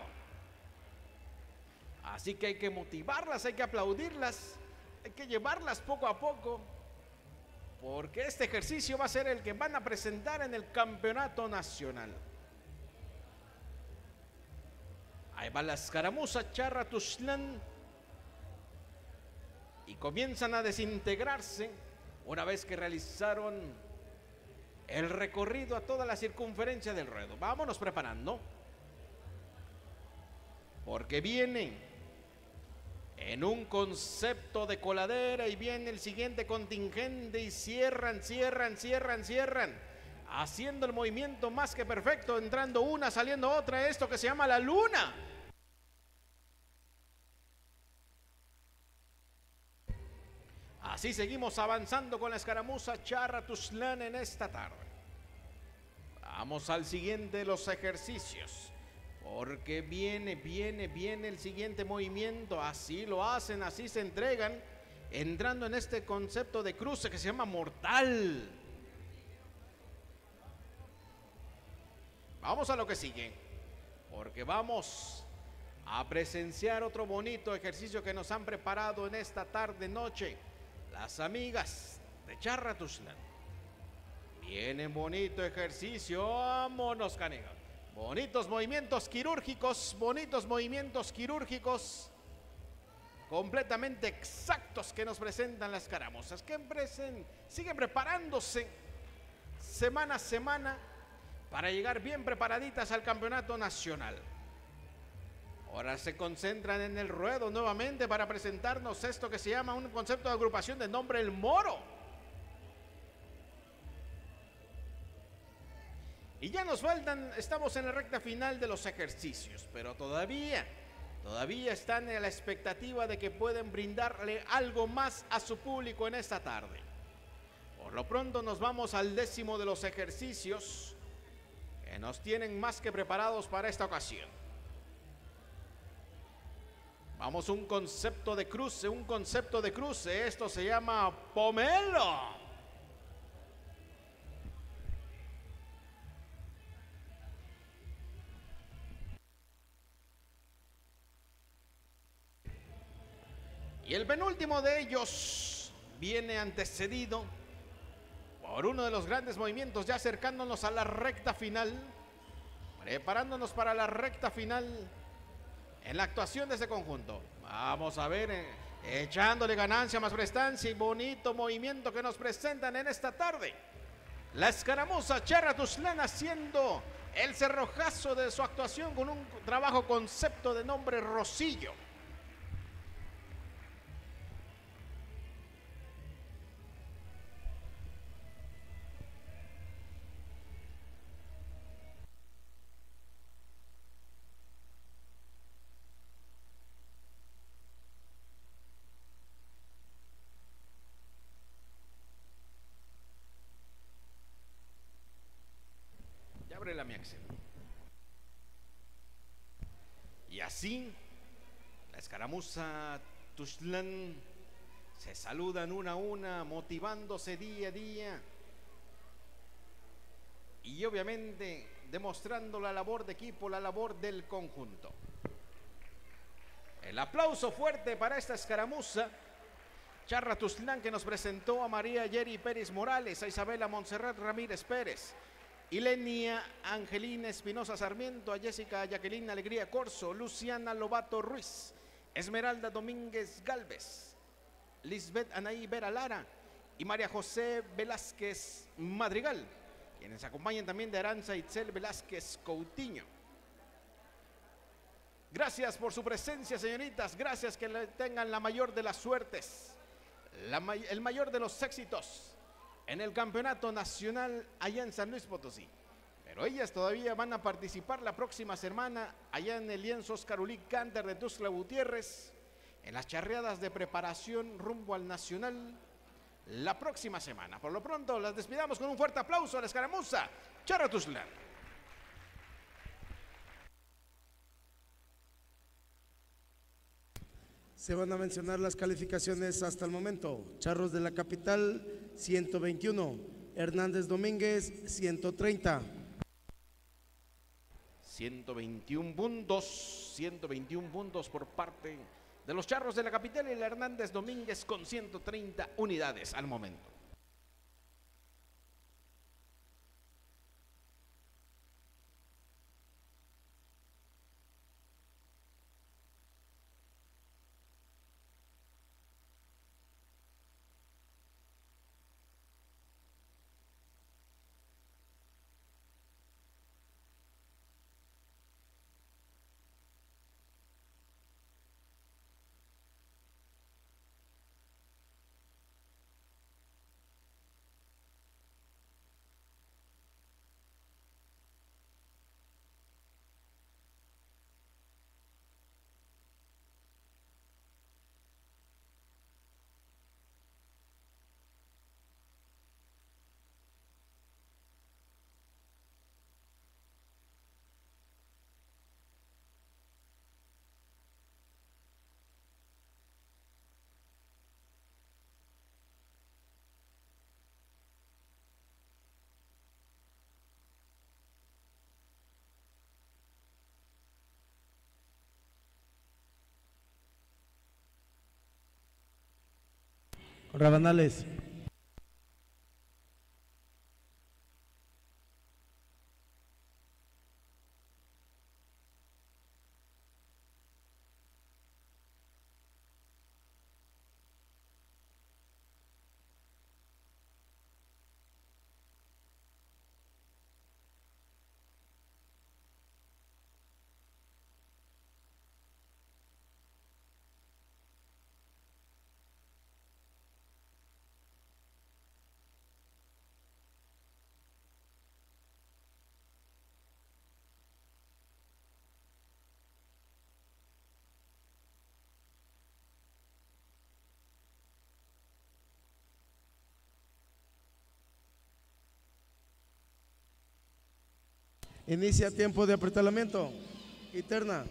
Así que hay que motivarlas, hay que aplaudirlas, hay que llevarlas poco a poco. Porque este ejercicio va a ser el que van a presentar en el campeonato nacional. Ahí va la escaramuza Charra Tuxtlan. Y comienzan a desintegrarse una vez que realizaron el recorrido a toda la circunferencia del ruedo. Vámonos preparando. Porque vienen en un concepto de coladera y viene el siguiente contingente y cierran, haciendo el movimiento más que perfecto, entrando una, saliendo otra, esto que se llama la luna. Así seguimos avanzando con la escaramuza Charra Tuxtlan en esta tarde. Vamos al siguiente de los ejercicios. Porque viene el siguiente movimiento. Así lo hacen, así se entregan, entrando en este concepto de cruce que se llama mortal. Vamos a lo que sigue, porque vamos a presenciar otro bonito ejercicio que nos han preparado en esta tarde noche las amigas de Charra Tuxtlan. Viene bonito ejercicio, vámonos, canega. Bonitos movimientos quirúrgicos, completamente exactos que nos presentan las escaramuzas, que siguen preparándose semana a semana para llegar bien preparaditas al campeonato nacional. Ahora se concentran en el ruedo nuevamente para presentarnos esto que se llama un concepto de agrupación de nombre El Moro. Y ya nos faltan, estamos en la recta final de los ejercicios, pero todavía están en la expectativa de que pueden brindarle algo más a su público en esta tarde. Por lo pronto nos vamos al 10º de los ejercicios que nos tienen más que preparados para esta ocasión. Vamos a un concepto de cruce, esto se llama pomelo. Y el penúltimo de ellos viene antecedido por uno de los grandes movimientos, ya acercándonos a la recta final, preparándonos para la recta final en en la actuación de ese conjunto. Vamos a ver, echándole ganancia, más prestancia y bonito movimiento que nos presentan en esta tarde. La escaramuza Charra Tuzlán haciendo el cerrojazo de su actuación con un trabajo concepto de nombre Rosillo. La Miaxel. Y así la escaramuza Tuzlán se saludan una a una, motivándose día a día y obviamente demostrando la labor de equipo, la labor del conjunto. El aplauso fuerte para esta escaramuza Charra Tuzlán, que nos presentó a María Yeri Pérez Morales, a Isabela Montserrat Ramírez Pérez, Ilenia Angelina Espinosa Sarmiento, a Jessica Jacqueline Alegría Corso, Luciana Lobato Ruiz, Esmeralda Domínguez Galvez, Lisbeth Anaí Vera Lara y María José Velázquez Madrigal, quienes acompañan también de Aranza Itzel Velázquez Coutinho. Gracias por su presencia, señoritas, gracias, que tengan la mayor de las suertes, el mayor de los éxitos en el campeonato nacional allá en San Luis Potosí. Pero ellas todavía van a participar la próxima semana allá en el lienzo Oscar Ulí Canter de Tuxtla Gutiérrez, en las charreadas de preparación rumbo al nacional la próxima semana. Por lo pronto las despidamos con un fuerte aplauso a la escaramuza Charra Tuzlán. Se van a mencionar las calificaciones hasta el momento. Charros de la Capital, 121. Hernández Domínguez, 130. 121 puntos por parte de los Charros de la Capital y el Hernández Domínguez con 130 unidades al momento. Rabanales. Inicia tiempo de apretamiento. Interna.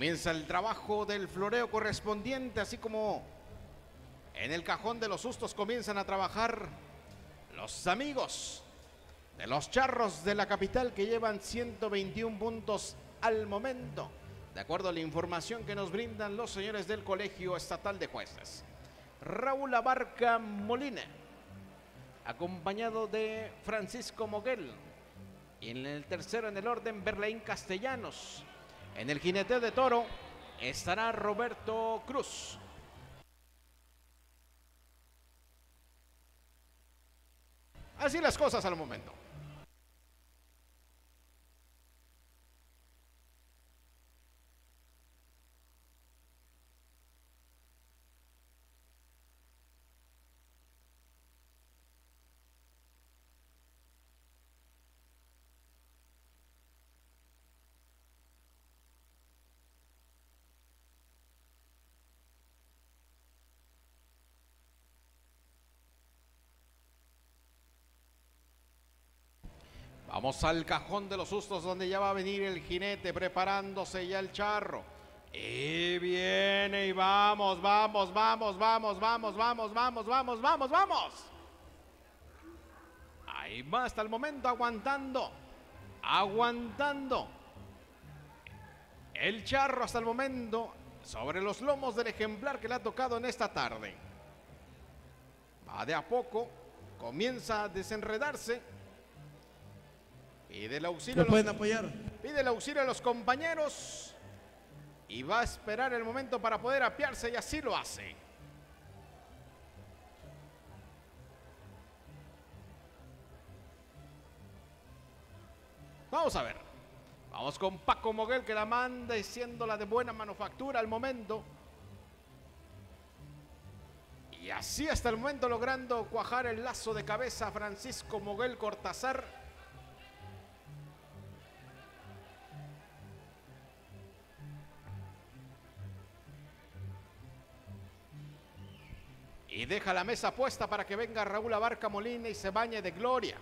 Comienza el trabajo del floreo correspondiente, así como en el cajón de los sustos comienzan a trabajar los amigos de los charros de la capital que llevan 121 puntos al momento, de acuerdo a la información que nos brindan los señores del Colegio Estatal de Jueces. Raúl Abarca Molina, acompañado de Francisco Moguel. Y en el tercero en el orden, Berlaín Castellanos. En el jineteo de toro estará Roberto Cruz. Así las cosas al momento. Vamos al cajón de los sustos donde ya va a venir el jinete preparándose ya el charro. Y viene y vamos. Ahí va hasta el momento aguantando. El charro hasta el momento sobre los lomos del ejemplar que le ha tocado en esta tarde. Va de a poco, comienza a desenredarse. Pide el auxilio, pueden apoyar. Pide el auxilio a los compañeros y va a esperar el momento para poder apearse y así lo hace. Vamos a ver. Vamos con Paco Moguel que la manda y siendo la de buena manufactura al momento. Y así hasta el momento logrando cuajar el lazo de cabeza a Francisco Moguel Cortázar. Y deja la mesa puesta para que venga Raúl Abarca Molina y se bañe de gloria.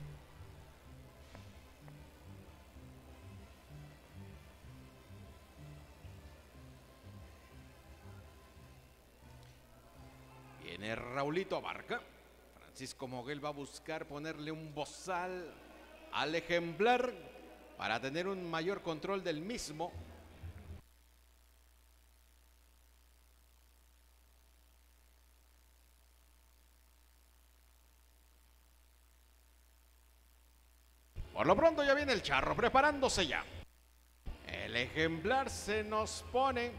Viene Raulito Abarca. Francisco Moguel va a buscar ponerle un bozal al ejemplar para tener un mayor control del mismo. Por lo pronto ya viene el charro preparándose ya. El ejemplar se nos pone.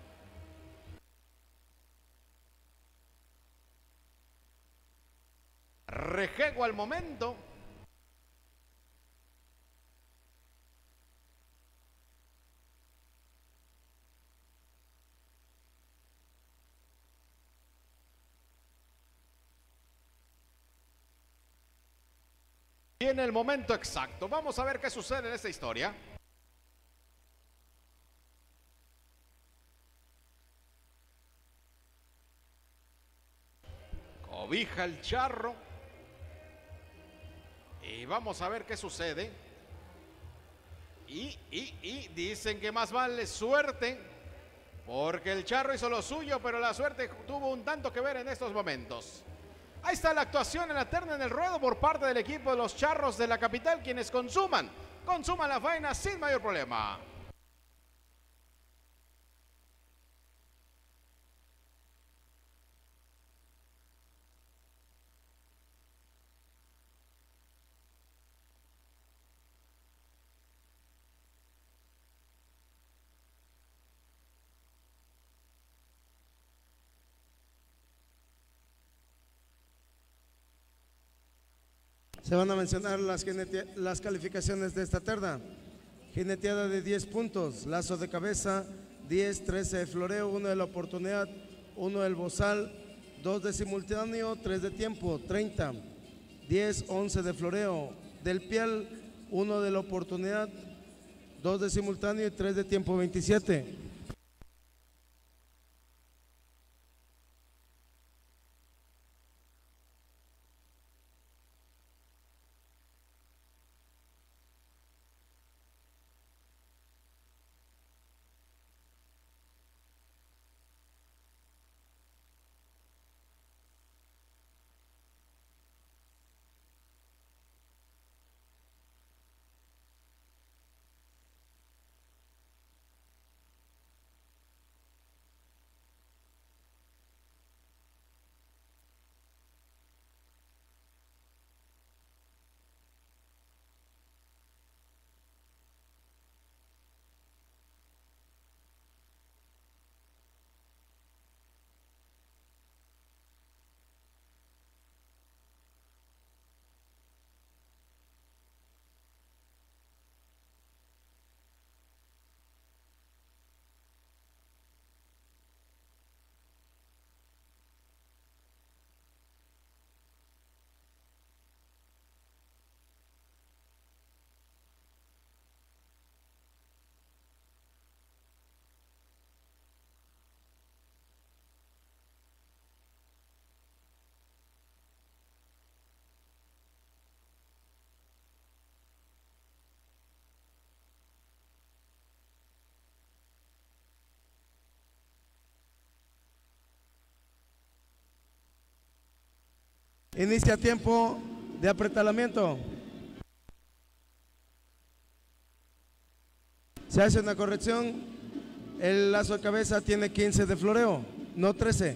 Rejego al momento. Tiene el momento exacto. Vamos a ver qué sucede en esta historia. Cobija el charro. Y vamos a ver qué sucede. Y dicen que más vale suerte. Porque el charro hizo lo suyo, pero la suerte tuvo un tanto que ver en estos momentos. Ahí está la actuación en la terna en el ruedo por parte del equipo de los charros de la capital, quienes consuman la faena sin mayor problema. Se van a mencionar las calificaciones de esta terna. Jineteada de 10 puntos, lazo de cabeza 10, 13 de floreo, 1 de la oportunidad, 1 del bozal, 2 de simultáneo, 3 de tiempo, 30, 10, 11 de floreo, del pial, 1 de la oportunidad, 2 de simultáneo y 3 de tiempo, 27. Inicia tiempo de apretalamiento. Se hace una corrección. El lazo de cabeza tiene 15 de floreo, no 13.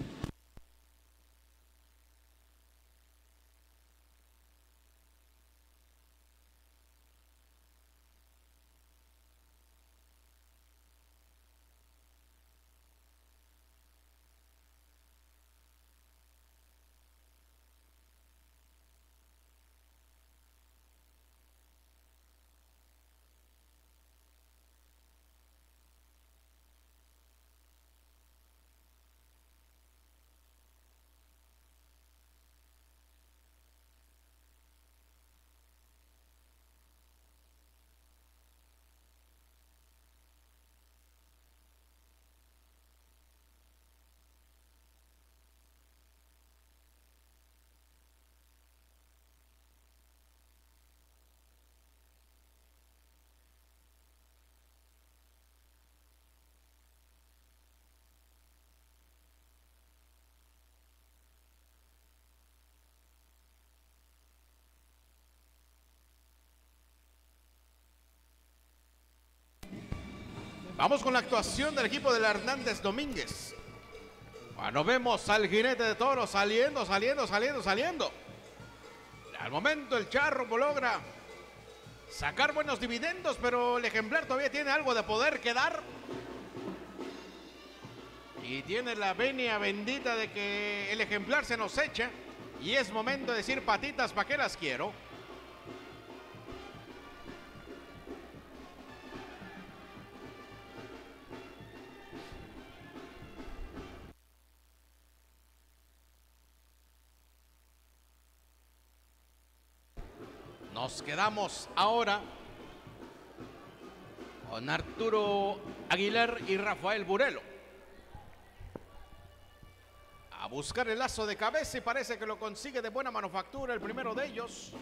Vamos con la actuación del equipo del Hernández Domínguez. Bueno, vemos al jinete de toros saliendo. Al momento el charro logra sacar buenos dividendos, pero el ejemplar todavía tiene algo de poder que dar. Y tiene la venia bendita de que el ejemplar se nos echa. Y es momento de decir patitas, ¿para qué las quiero? Nos quedamos ahora con Arturo Aguilar y Rafael Burelo. A buscar el lazo de cabeza y parece que lo consigue de buena manufactura el primero de ellos.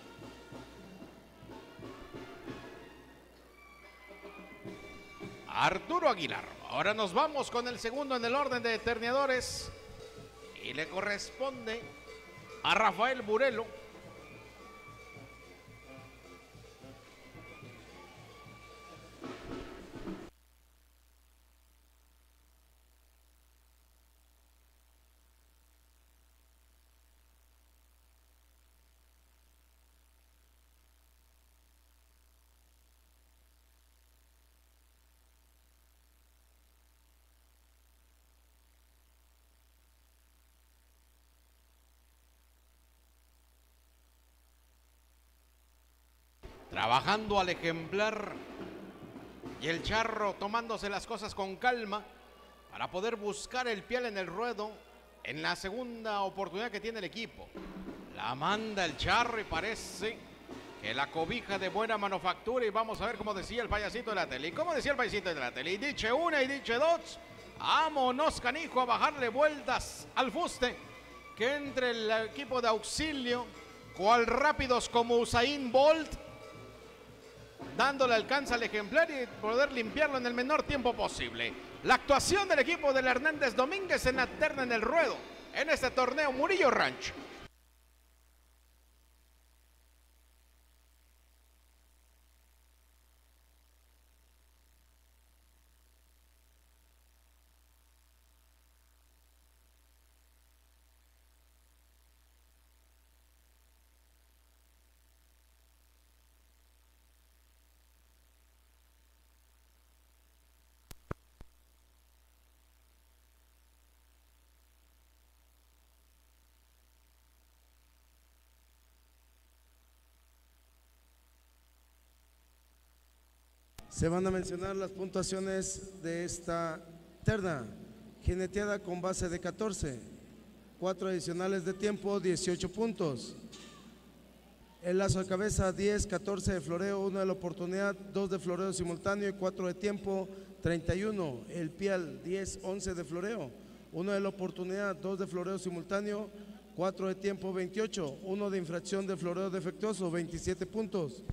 Arturo Aguilar. Ahora nos vamos con el segundo en el orden de terneadores y le corresponde a Rafael Burelo. Trabajando al ejemplar y el charro tomándose las cosas con calma para poder buscar el pial en el ruedo en la segunda oportunidad que tiene el equipo. La manda el charro y parece que la cobija de buena manufactura, y vamos a ver cómo decía el payasito de la tele. ¿Y cómo decía el payasito de la tele? Y dice una y dice dos, vámonos canijo a bajarle vueltas al fuste, que entre el equipo de auxilio, cual rápidos como Usain Bolt, dándole alcance al ejemplar y poder limpiarlo en el menor tiempo posible. La actuación del equipo del Hernández Domínguez en la terna en el ruedo en este torneo Murillo Ranch. Se van a mencionar las puntuaciones de esta terna. Jineteada con base de 14, 4 adicionales de tiempo, 18 puntos. El lazo de cabeza, 10, 14 de floreo, 1 de la oportunidad, 2 de floreo simultáneo y 4 de tiempo, 31. El pial, 10, 11 de floreo, 1 de la oportunidad, 2 de floreo simultáneo, 4 de tiempo, 28. 1 de infracción de floreo defectuoso, 27 puntos.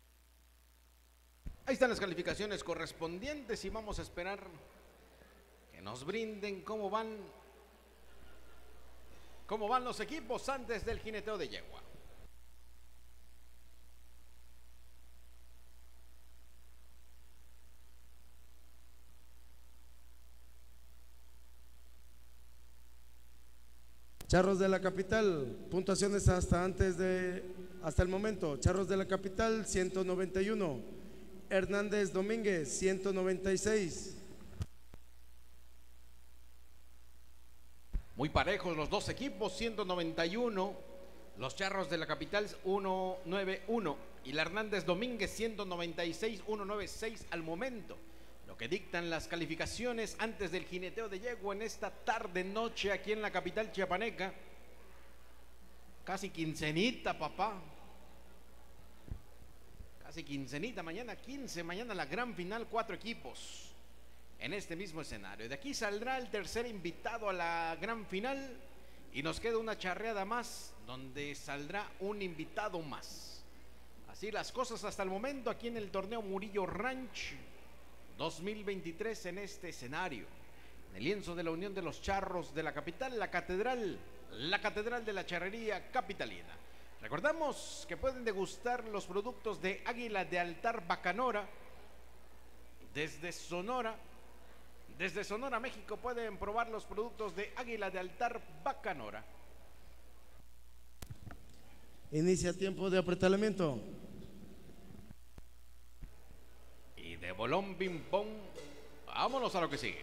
Ahí están las calificaciones correspondientes y vamos a esperar que nos brinden cómo van los equipos antes del jineteo de yegua. Charros de la Capital, puntuaciones hasta el momento. Charros de la Capital, 191. Hernández Domínguez, 196. Muy parejos los dos equipos, 191. Los Charros de la Capital, 191. Y la Hernández Domínguez, 196, 196 al momento. Lo que dictan las calificaciones antes del jineteo de yegua en esta tarde-noche aquí en la capital chiapaneca. Casi quincenita, papá. Casi quincenita, mañana 15, mañana la gran final, 4 equipos en este mismo escenario. De aquí saldrá el tercer invitado a la gran final y nos queda una charreada más donde saldrá un invitado más. Así las cosas hasta el momento aquí en el torneo Murillo Ranch 2023 en este escenario, en el lienzo de la Unión de los Charros de la Capital, la catedral de la charrería capitalina. Recordamos que pueden degustar los productos de Águila de Altar Bacanora desde Sonora, México. Pueden probar los productos de Águila de Altar Bacanora. Inicia tiempo de apretamiento. De bolón ping pong, vámonos a lo que sigue.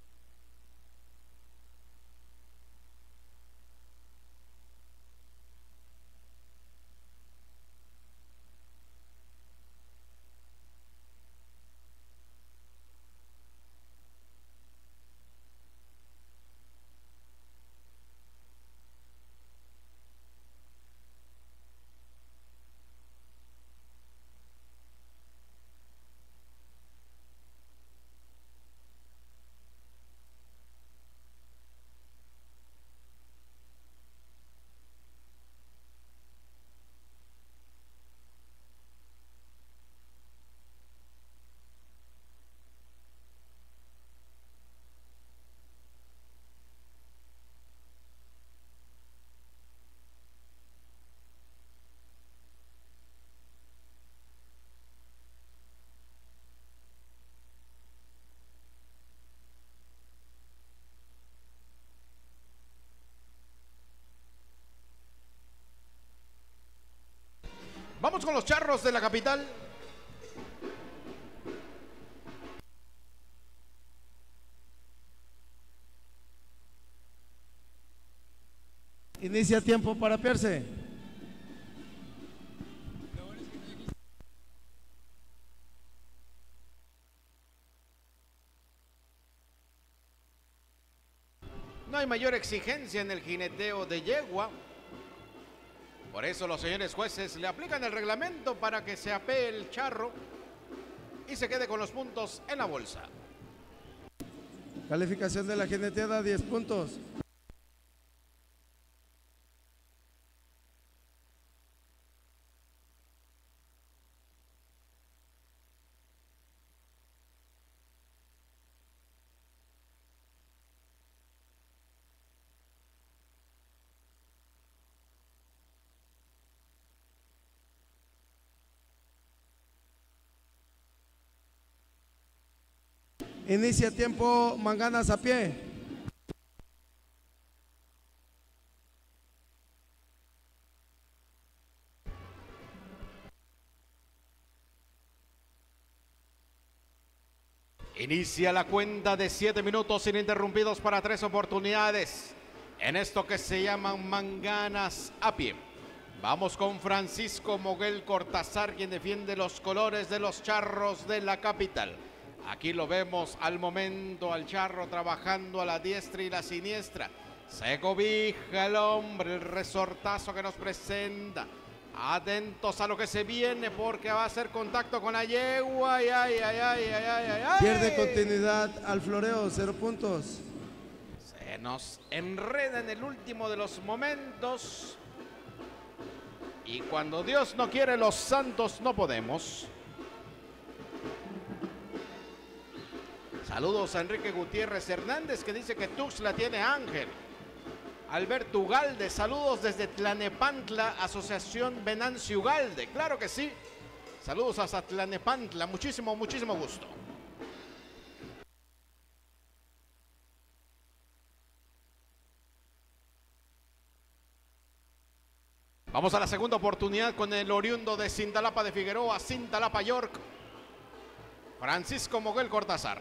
Vamos con los Charros de la Capital. Inicia tiempo para apearse. No hay mayor exigencia en el jineteo de yegua. Por eso los señores jueces le aplican el reglamento para que se apee el charro y se quede con los puntos en la bolsa. Calificación de la jineteada, 10 puntos. Inicia tiempo, manganas a pie. Inicia la cuenta de 7 minutos ininterrumpidos para 3 oportunidades en esto que se llaman manganas a pie. Vamos con Francisco Moguel Cortázar, quien defiende los colores de los Charros de la Capital. Aquí lo vemos al momento al charro trabajando a la diestra y la siniestra. Se cobija el hombre, el resortazo que nos presenta. Atentos a lo que se viene porque va a hacer contacto con la yegua. Ay, ay, ay, ay, ay, ay, ay. Pierde continuidad al floreo, 0 puntos. Se nos enreda en el último de los momentos. Y cuando Dios no quiere, los santos no podemos. Saludos a Enrique Gutiérrez Hernández, que dice que Tuxtla tiene ángel. Alberto Ugalde, saludos desde Tlanepantla, Asociación Venancio Ugalde. Claro que sí. Saludos hasta Tlanepantla, muchísimo gusto. Vamos a la segunda oportunidad con el oriundo de Cintalapa de Figueroa, Cintalapa York, Francisco Moguel Cortázar.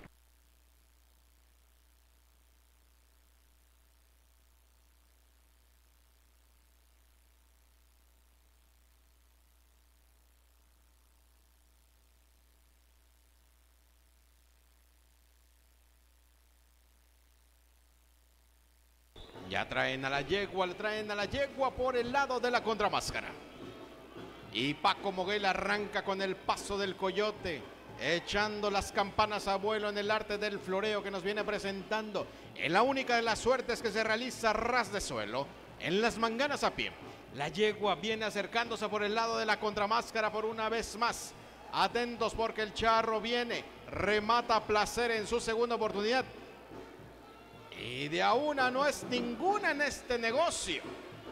Ya traen a la yegua, le traen a la yegua por el lado de la contramáscara. Y Paco Moguel arranca con el paso del coyote, echando las campanas a vuelo en el arte del floreo que nos viene presentando. En la única de las suertes que se realiza ras de suelo, en las manganas a pie. La yegua viene acercándose por el lado de la contramáscara por una vez más. Atentos porque el charro viene, remata Placer en su segunda oportunidad. Y de a una no es ninguna en este negocio.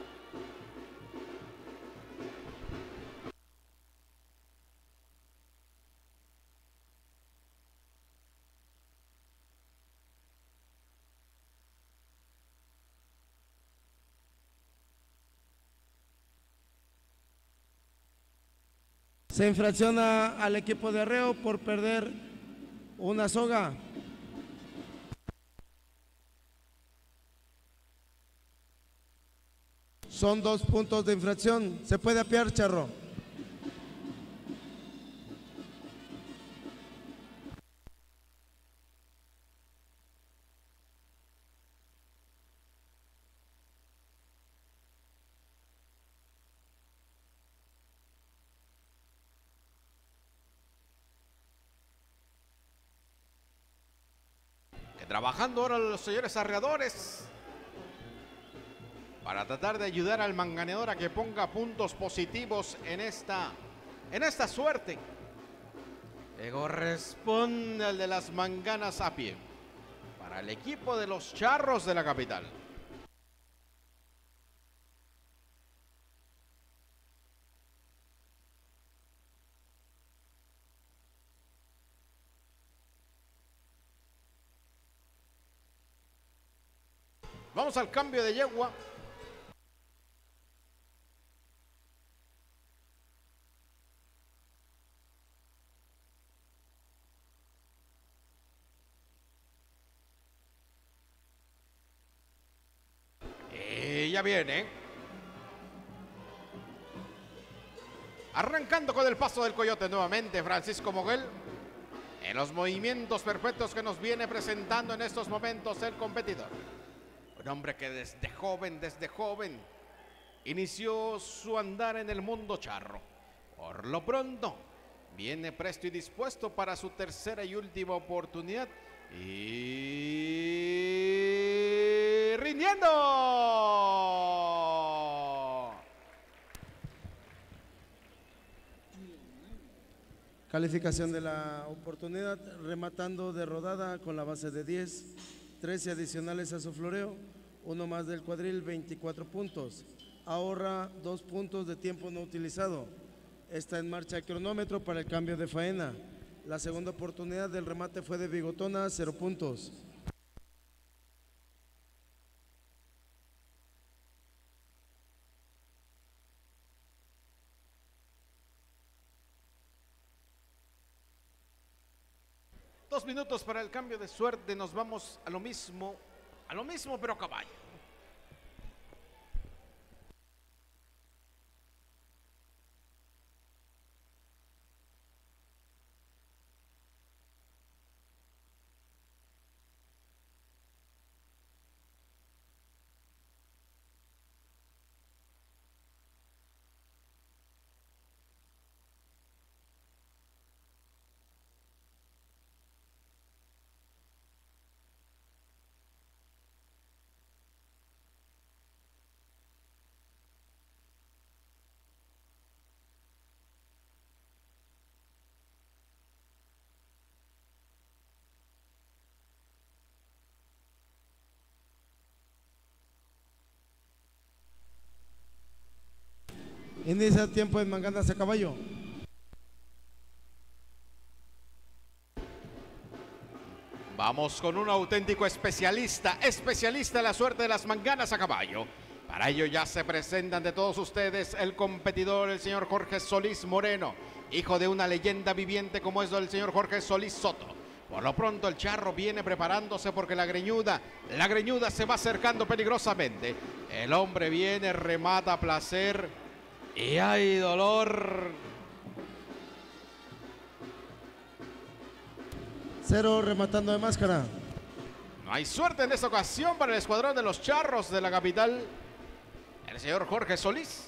Se infracciona al equipo de arreo por perder una soga. Son 2 puntos de infracción. Se puede apiar, charro. Trabajando ahora los señores arreadores para tratar de ayudar al manganeador a que ponga puntos positivos en esta suerte. Le corresponde al de las manganas a pie para el equipo de los charros de la capital. Vamos al cambio de yegua. Y ya viene. Arrancando con el paso del coyote nuevamente, Francisco Moguel. En los movimientos perfectos que nos viene presentando en estos momentos el competidor. Un hombre que desde joven, inició su andar en el mundo charro. Por lo pronto, viene presto y dispuesto para su tercera y última oportunidad. Y rindiendo. Calificación de la oportunidad, rematando de rodada con la base de 10. 13 adicionales a su floreo, uno más del cuadril, 24 puntos. Ahorra 2 puntos de tiempo no utilizado. Está en marcha el cronómetro para el cambio de faena. La segunda oportunidad del remate fue de bigotona, 0 puntos. Dos minutos para el cambio de suerte. Nos vamos a lo mismo pero a caballo. Inicia tiempo en manganas a caballo. Vamos con un auténtico especialista en la suerte de las manganas a caballo. Para ello ya se presentan de todos ustedes el competidor, el señor Jorge Solís Moreno, hijo de una leyenda viviente como es el señor Jorge Solís Soto. Por lo pronto el charro viene preparándose porque la greñuda se va acercando peligrosamente. El hombre viene, remata a placer y hay dolor. Cero rematando de máscara. No hay suerte en esta ocasión para el escuadrón de los charros de la capital. El señor Jorge Solís.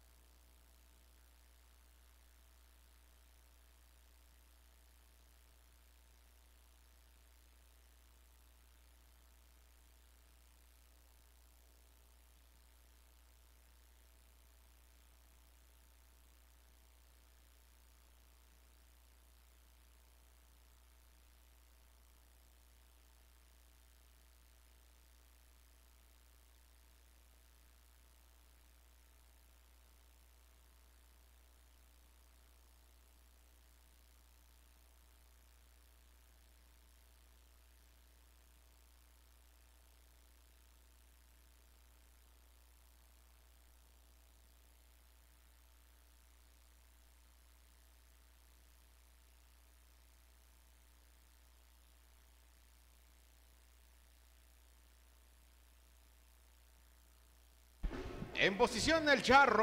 En posición el charro.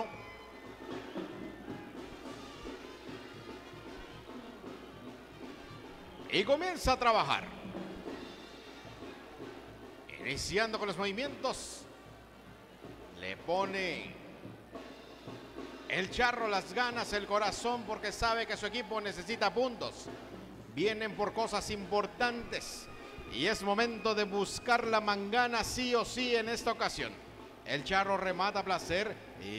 Y comienza a trabajar. Iniciando con los movimientos. Le pone el charro las ganas, el corazón, porque sabe que su equipo necesita puntos. Vienen por cosas importantes. Y es momento de buscar la mangana sí o sí en esta ocasión. El charro remata a placer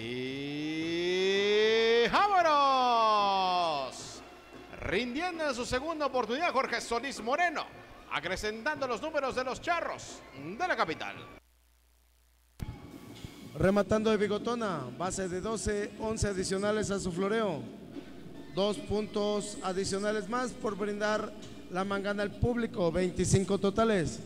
y ¡vámonos! Rindiendo en su segunda oportunidad Jorge Solís Moreno, acrecentando los números de los charros de la capital. Rematando de bigotona, base de 12, 11 adicionales a su floreo. 2 puntos adicionales más por brindar la mangana al público, 25 totales.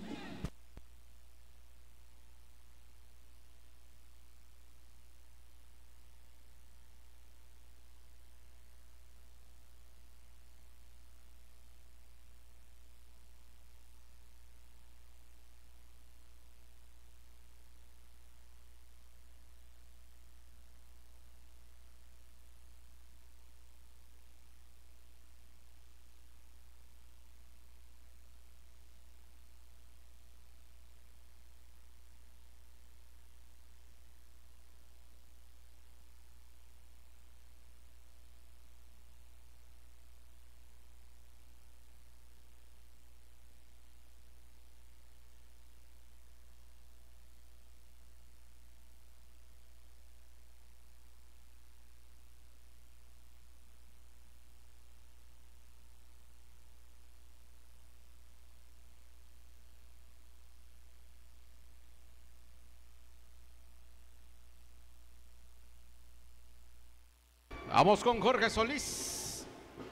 Vamos con Jorge Solís.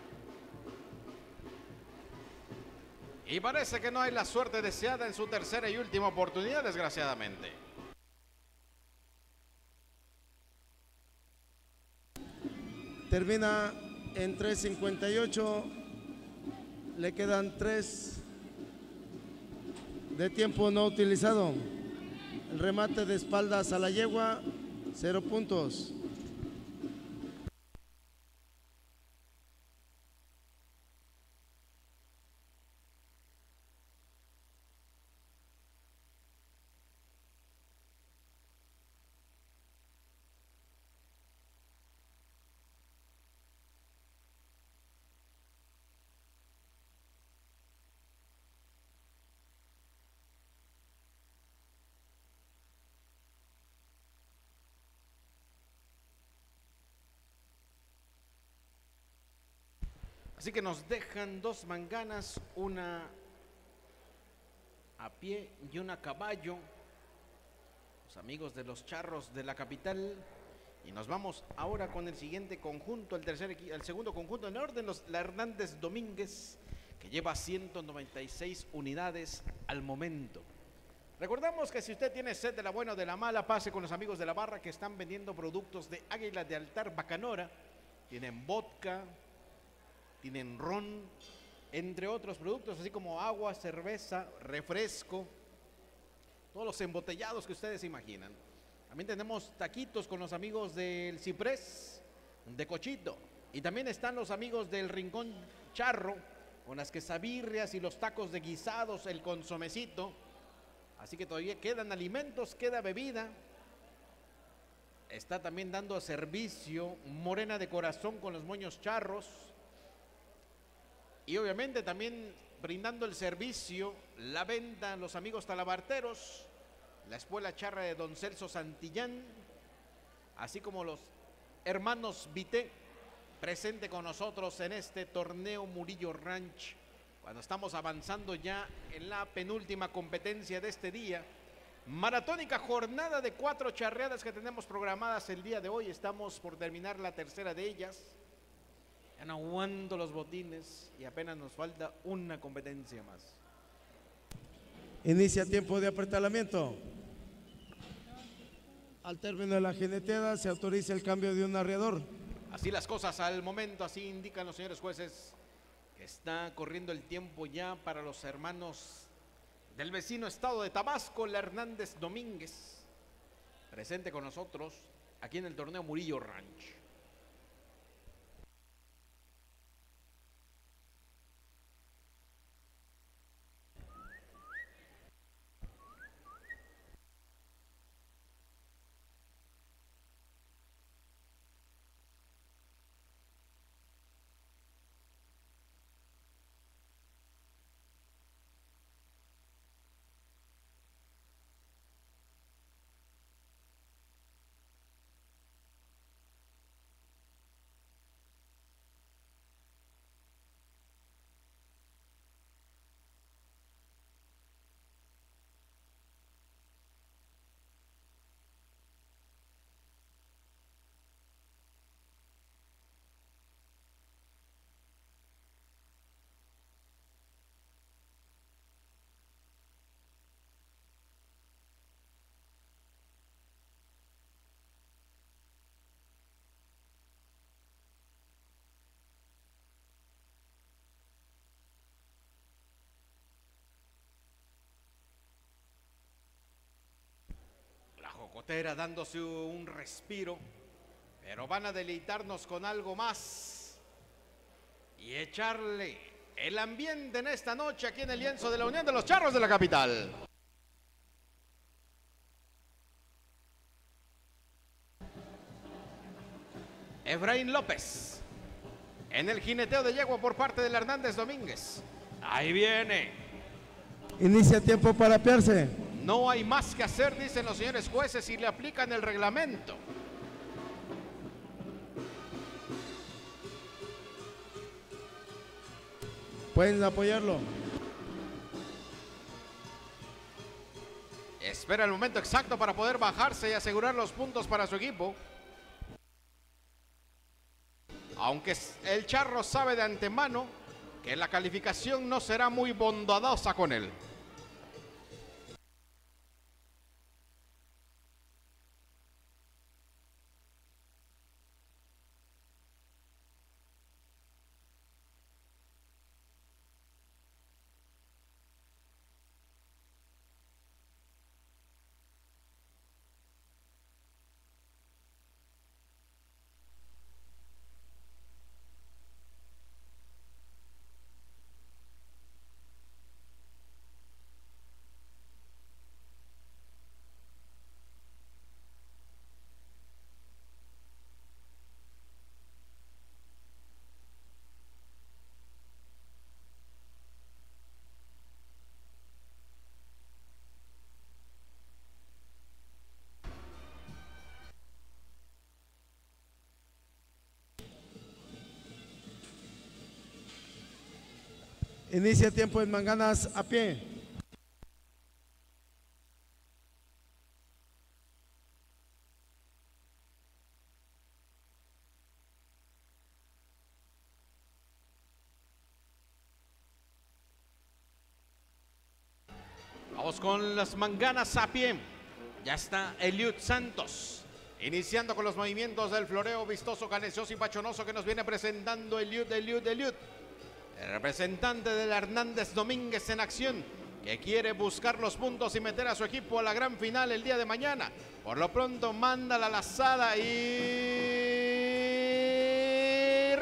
Y parece que no hay la suerte deseada en su tercera y última oportunidad, desgraciadamente. Termina en 3.58. Le quedan 3 de tiempo no utilizado. El remate de espaldas a la yegua, 0 puntos. Así que nos dejan 2 manganas, una a pie y una a caballo. Los amigos de los charros de la capital. Y nos vamos ahora con el siguiente conjunto, el segundo conjunto en orden, la Hernández Domínguez, que lleva 196 unidades al momento. Recordamos que si usted tiene sed de la buena o de la mala, pase con los amigos de la barra que están vendiendo productos de Águila de Altar Bacanora. Tienen vodka, tienen ron, entre otros productos, así como agua, cerveza, refresco, todos los embotellados que ustedes imaginan. También tenemos taquitos con los amigos del Ciprés, de Cochito. Y también están los amigos del Rincón Charro, con las quesabirrias y los tacos de guisados, el consomecito. Así que todavía quedan alimentos, queda bebida. Está también dando servicio Morena de Corazón con los moños charros. Y obviamente también brindando el servicio, la venta, los amigos talabarteros, la Espuela Charra de Don Celso Santillán, así como los hermanos Vité, presente con nosotros en este torneo Murillo Ranch, cuando estamos avanzando ya en la penúltima competencia de este día. Maratónica jornada de 4 charreadas que tenemos programadas el día de hoy. Estamos por terminar la tercera de ellas. Ya no aguanto los botines y apenas nos falta una competencia más. Inicia tiempo de apretalamiento. Al término de la jineteada se autoriza el cambio de un arreador. Así las cosas al momento, así indican los señores jueces, que está corriendo el tiempo ya para los hermanos del vecino estado de Tabasco, la Hernández Domínguez, presente con nosotros aquí en el torneo Murillo Ranch. Jocotera dándose un respiro, pero van a deleitarnos con algo más y echarle el ambiente en esta noche aquí en el lienzo de la Unión de los Charros de la capital. Efraín López en el jineteo de yegua por parte del Hernández Domínguez. Ahí viene. Inicia tiempo para apearse. No hay más que hacer, dicen los señores jueces, y le aplican el reglamento. Pueden apoyarlo. Espera el momento exacto para poder bajarse y asegurar los puntos para su equipo. Aunque el charro sabe de antemano que la calificación no será muy bondadosa con él. Inicia tiempo en manganas a pie. Vamos con las manganas a pie. Ya está Eliud Santos. Iniciando con los movimientos del floreo vistoso, cadencioso y pachonoso que nos viene presentando Eliud. El representante del Hernández Domínguez en acción, que quiere buscar los puntos y meter a su equipo a la gran final el día de mañana. Por lo pronto manda la lazada y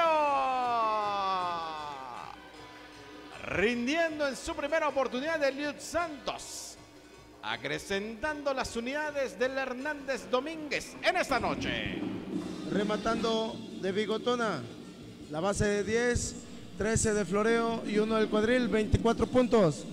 rindiendo en su primera oportunidad Eliud Santos, acrecentando las unidades del Hernández Domínguez en esta noche. Rematando de bigotona, la base de 10, 13 de floreo y 1 del cuadril, 24 puntos.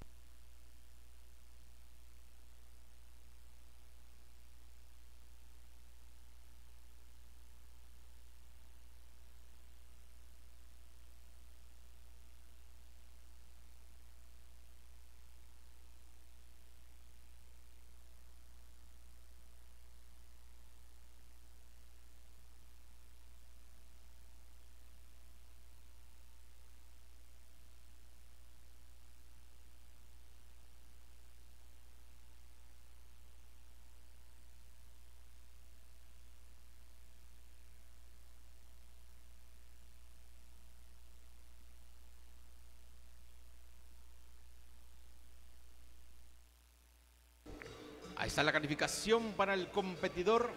Ahí está la calificación para el competidor.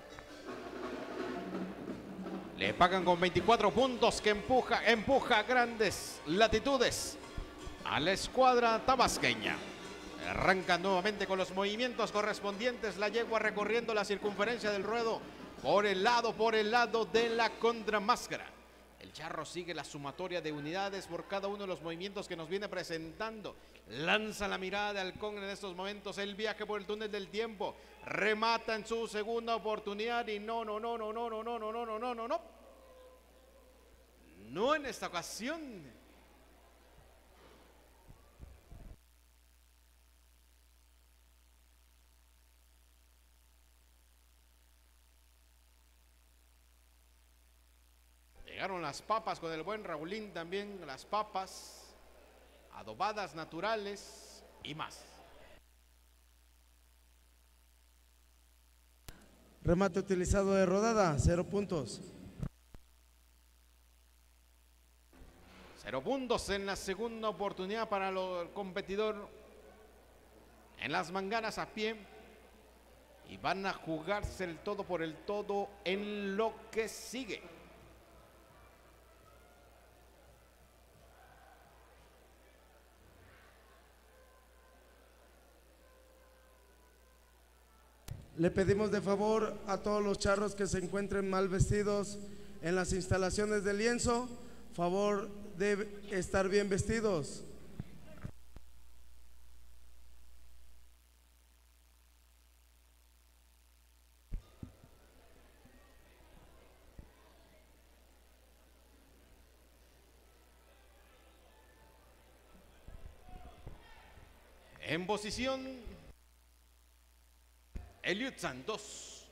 Le pagan con 24 puntos que empuja a grandes latitudes a la escuadra tabasqueña. Arranca nuevamente con los movimientos correspondientes la yegua recorriendo la circunferencia del ruedo por el lado de la contramáscara. El charro sigue la sumatoria de unidades por cada uno de los movimientos que nos viene presentando. Lanza la mirada de halcón en estos momentos. El viaje por el túnel del tiempo. Remata en su segunda oportunidad y no en esta ocasión. Llegaron las papas con el buen Raulín también, las papas adobadas naturales y más. Remate utilizado de rodada, 0 puntos. 0 puntos en la segunda oportunidad para el competidor en las manganas a pie. Y van a jugarse el todo por el todo en lo que sigue. Le pedimos de favor a todos los charros que se encuentren mal vestidos en las instalaciones del lienzo, favor de estar bien vestidos. En posición Eliud Santos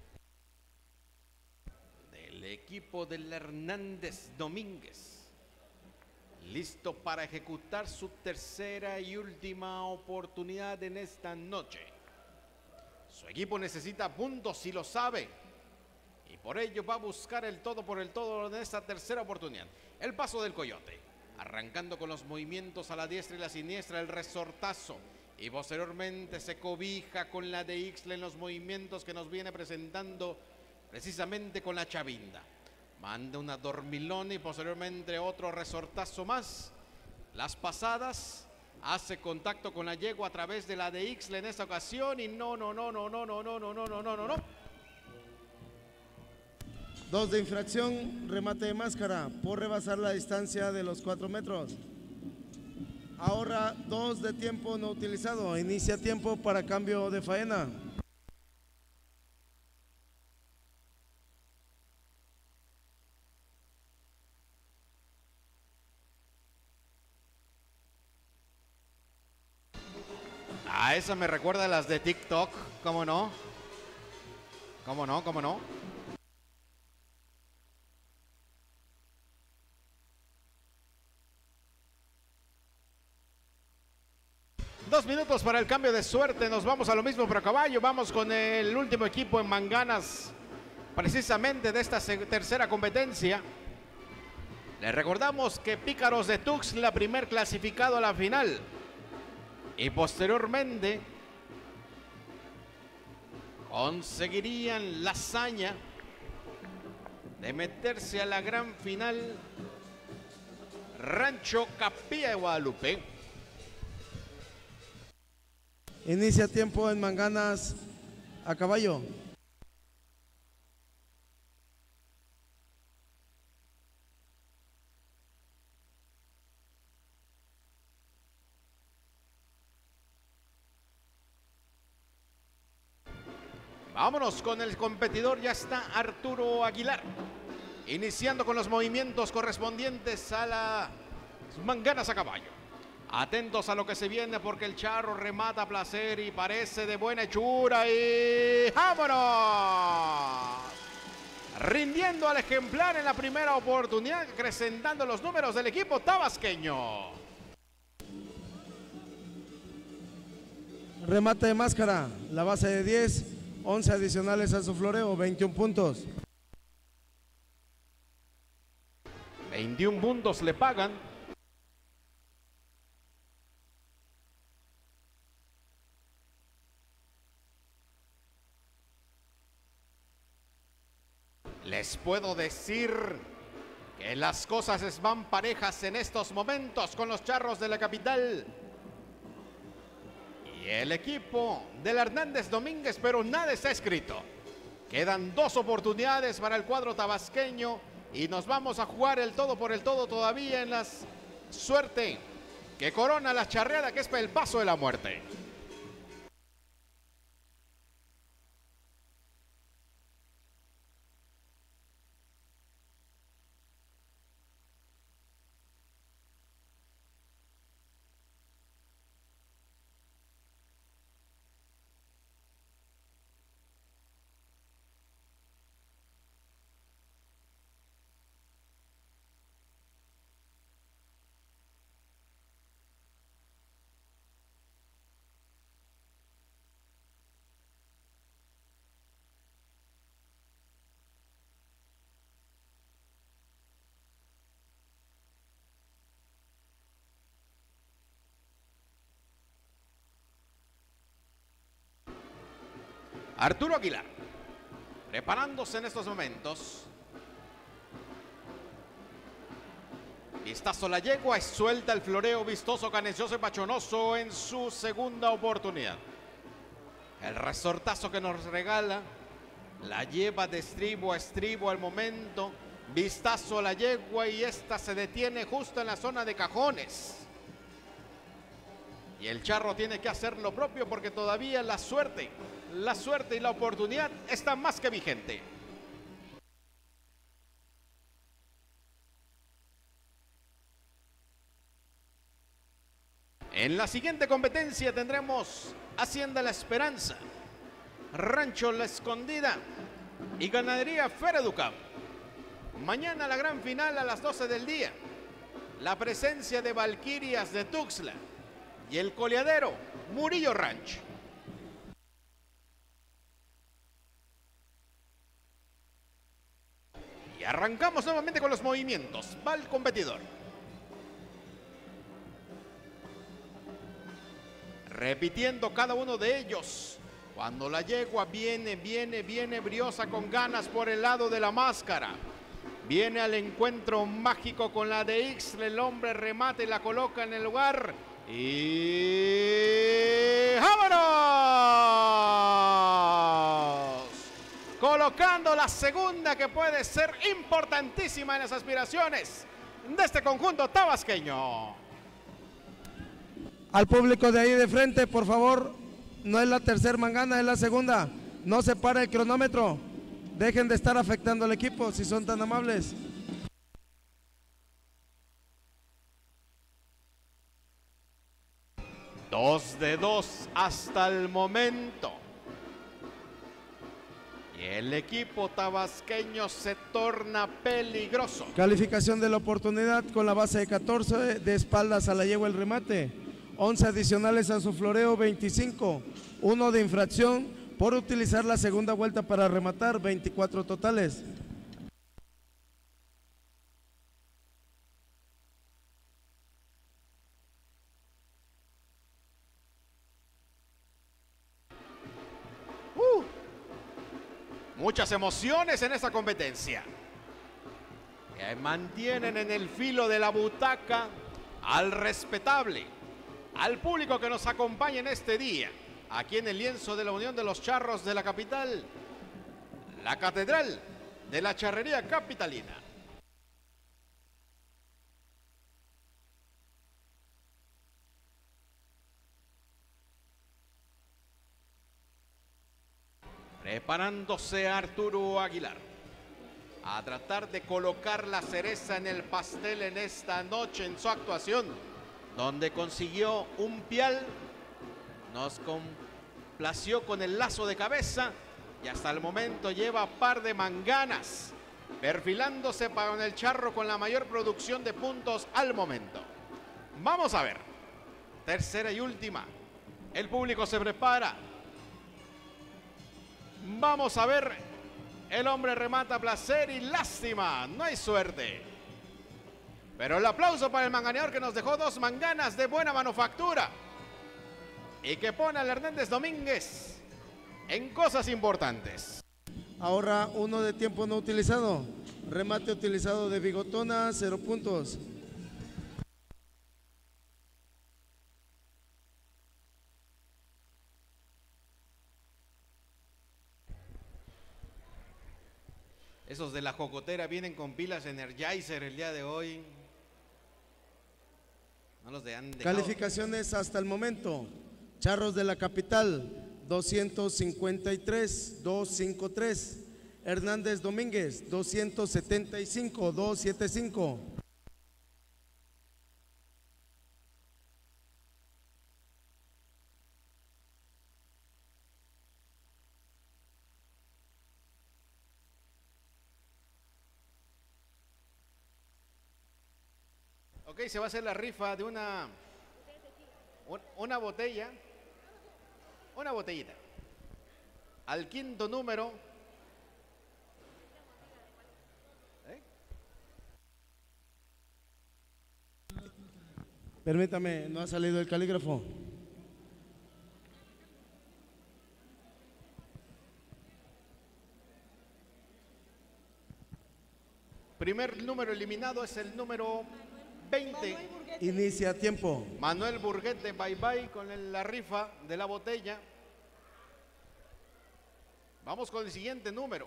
del equipo del Hernández Domínguez, listo para ejecutar su tercera y última oportunidad en esta noche. Su equipo necesita puntos y lo sabe, y por ello va a buscar el todo por el todo en esta tercera oportunidad. El paso del coyote, arrancando con los movimientos a la diestra y la siniestra, el resortazo. Y posteriormente se cobija con la de Ixle en los movimientos que nos viene presentando precisamente con la chavinda. Manda una dormilona y posteriormente otro resortazo más. Las pasadas, hace contacto con la yegua a través de la de Ixle en esta ocasión y no. 2 de infracción, remate de máscara por rebasar la distancia de los 4 metros. Ahorra 2 de tiempo no utilizado. Inicia tiempo para cambio de faena. A esa me recuerda a las de TikTok, ¿cómo no? ¿Cómo no? 2 2 minutos para el cambio de suerte. Nos vamos a lo mismo pero a caballo. Vamos con el último equipo en manganas, precisamente de esta tercera competencia. Les recordamos que Pícaros de Tuxtla, primer clasificado a la final, y posteriormente conseguirían la hazaña de meterse a la gran final, Rancho Capilla de Guadalupe. Inicia tiempo en manganas a caballo. Vámonos con el competidor, ya está Arturo Aguilar, iniciando con los movimientos correspondientes a las manganas a caballo. Atentos a lo que se viene porque el charro remata a placer y parece de buena hechura y ¡vámonos! Rindiendo al ejemplar en la primera oportunidad, acrecentando los números del equipo tabasqueño. Remate de máscara, la base de 10, 11 adicionales a su floreo, 21 puntos. 21 puntos le pagan. Les puedo decir que las cosas van parejas en estos momentos con los charros de la capital y el equipo del Hernández Domínguez, pero nada está escrito. Quedan 2 oportunidades para el cuadro tabasqueño y nos vamos a jugar el todo por el todo todavía en la suerte que corona la charreada, que es para el paso de la muerte. Arturo Aguilar, preparándose en estos momentos. Vistazo la yegua, suelta el floreo vistoso, canencioso y pachonoso en su segunda oportunidad. El resortazo que nos regala la lleva de estribo a estribo al momento. Vistazo a la yegua y esta se detiene justo en la zona de cajones. Y el charro tiene que hacer lo propio porque todavía la suerte y la oportunidad están más que vigente. En la siguiente competencia tendremos Hacienda La Esperanza, Rancho La Escondida y Ganadería Fereducam. Mañana la gran final a las 12 del día. La presencia de Valquirias de Tuxtla y el coleadero Murillo Ranch. Y arrancamos nuevamente con los movimientos. Va el competidor. Repitiendo cada uno de ellos. Cuando la yegua viene briosa con ganas por el lado de la máscara. Viene al encuentro mágico con la de Ixtla. El hombre remata y la coloca en el lugar. Y ¡vámonos! Colocando la segunda, que puede ser importantísima en las aspiraciones de este conjunto tabasqueño. Al público de ahí de frente, por favor, no es la tercera mangana, es la segunda. No se para el cronómetro. Dejen de estar afectando al equipo si son tan amables. Dos de dos hasta el momento. Y el equipo tabasqueño se torna peligroso. Calificación de la oportunidad con la base de 14, de espaldas a la yegua el remate. 11 adicionales a su floreo, 25. 1 de infracción por utilizar la segunda vuelta para rematar, 24 totales. Muchas emociones en esta competencia, que mantienen en el filo de la butaca al respetable, al público que nos acompaña en este día, aquí en el lienzo de la Unión de los Charros de la capital, la catedral de la charrería capitalina. Preparándose Arturo Aguilar a tratar de colocar la cereza en el pastel en esta noche en su actuación, donde consiguió un pial, nos complació con el lazo de cabeza y hasta el momento lleva par de manganas, perfilándose para el charro con la mayor producción de puntos al momento. Vamos a ver, tercera y última, el público se prepara. Vamos a ver, el hombre remata placer y lástima, no hay suerte. Pero el aplauso para el manganeador que nos dejó 2 manganas de buena manufactura y que pone al Hernández Domínguez en cosas importantes. Ahora 1 de tiempo no utilizado, remate utilizado de bigotona, 0 puntos. Esos de la jocotera vienen con pilas Energizer el día de hoy. No los han dejado. Calificaciones hasta el momento. Charros de la capital, 253, 253. Hernández Domínguez, 275, 275. Ok, se va a hacer la rifa de una botella, una botellita. Al quinto número. Permítame, no ha salido el calígrafo. Primer número eliminado es el número 20. Inicia tiempo. Manuel Burguet de Bye Bye con la rifa de la botella. Vamos con el siguiente número.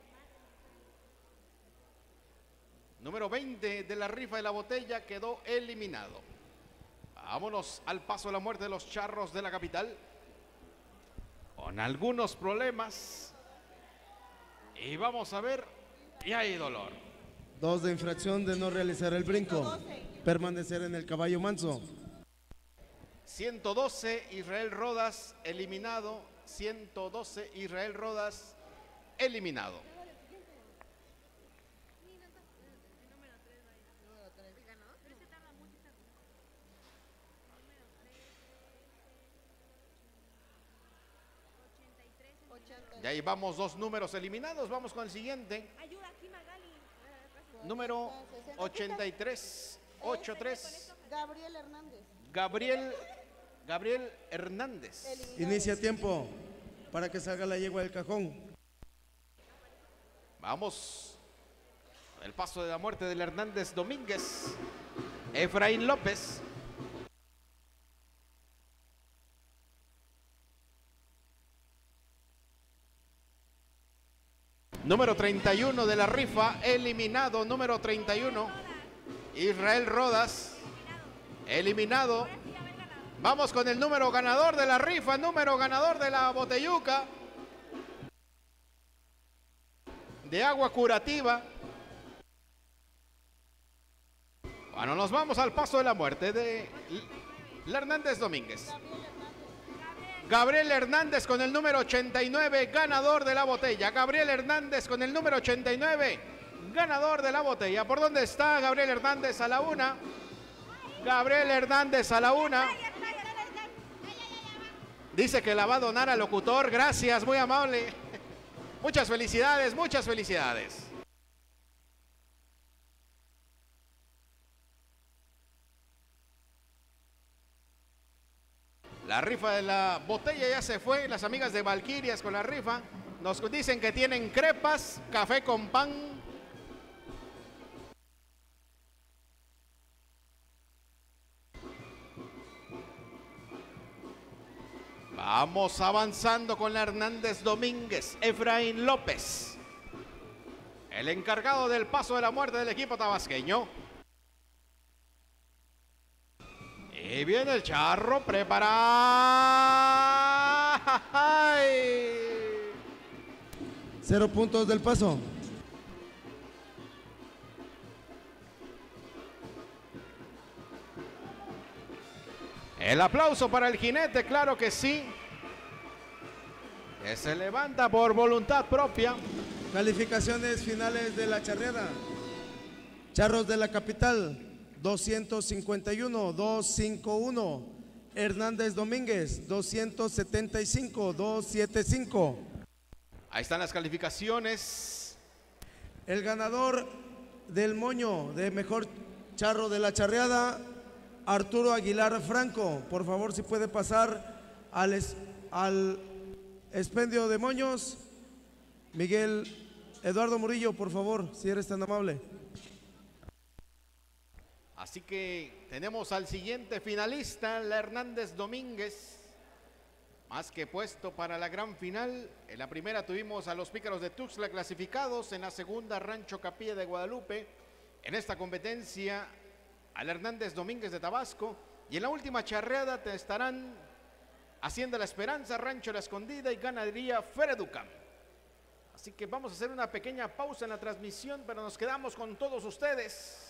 Número 20 de la rifa de la botella quedó eliminado. Vámonos al paso de la muerte de los charros de la capital, con algunos problemas. Y vamos a ver, y hay dolor. 2 de infracción de no realizar el brinco. Permanecer en el caballo manso. 112 Israel Rodas eliminado. 112 Israel Rodas eliminado. Ya llevamos 2 números eliminados. Vamos con el siguiente. Número 83. 83. Gabriel Hernández. Gabriel Hernández. Inicia tiempo para que salga la yegua del cajón. Vamos. El paso de la muerte del Hernández Domínguez. Efraín López. Número 31 de la rifa, eliminado. Número 31, Israel Rodas, eliminado. Vamos con el número ganador de la rifa, número ganador de la botelluca de agua curativa. Bueno, nos vamos al paso de la muerte de Hernández Domínguez. Gabriel Hernández con el número 89, ganador de la botella. Gabriel Hernández con el número 89, ganador de la botella. ¿Por dónde está Gabriel Hernández? A la una. Gabriel Hernández a la una. Dice que la va a donar al locutor. Gracias, muy amable. Muchas felicidades, muchas felicidades. La rifa de la botella ya se fue. Las amigas de Valquirias con la rifa nos dicen que tienen crepas, café con pan. Vamos avanzando con la Hernández Domínguez. Efraín López, el encargado del paso de la muerte del equipo tabasqueño. Y viene el charro, prepara. 0 puntos del paso. El aplauso para el jinete, claro que sí. Que se levanta por voluntad propia. Calificaciones finales de la charreada. Charros de la capital, 251, 251. Hernández Domínguez, 275, 275. Ahí están las calificaciones. El ganador del moño de mejor charro de la charreada, Arturo Aguilar Franco. Por favor, si puede pasar al expendio de moños. Miguel Eduardo Murillo, por favor, si eres tan amable. Así que tenemos al siguiente finalista, la Hernández Domínguez. Más que puesto para la gran final. En la primera tuvimos a los Pícaros de Tuxtla clasificados. En la segunda, Rancho Capilla de Guadalupe. En esta competencia, al Hernández Domínguez de Tabasco. Y en la última charreada te estarán Hacienda La Esperanza, Rancho La Escondida y Ganadería Fereducam. Así que vamos a hacer una pequeña pausa en la transmisión, pero nos quedamos con todos ustedes.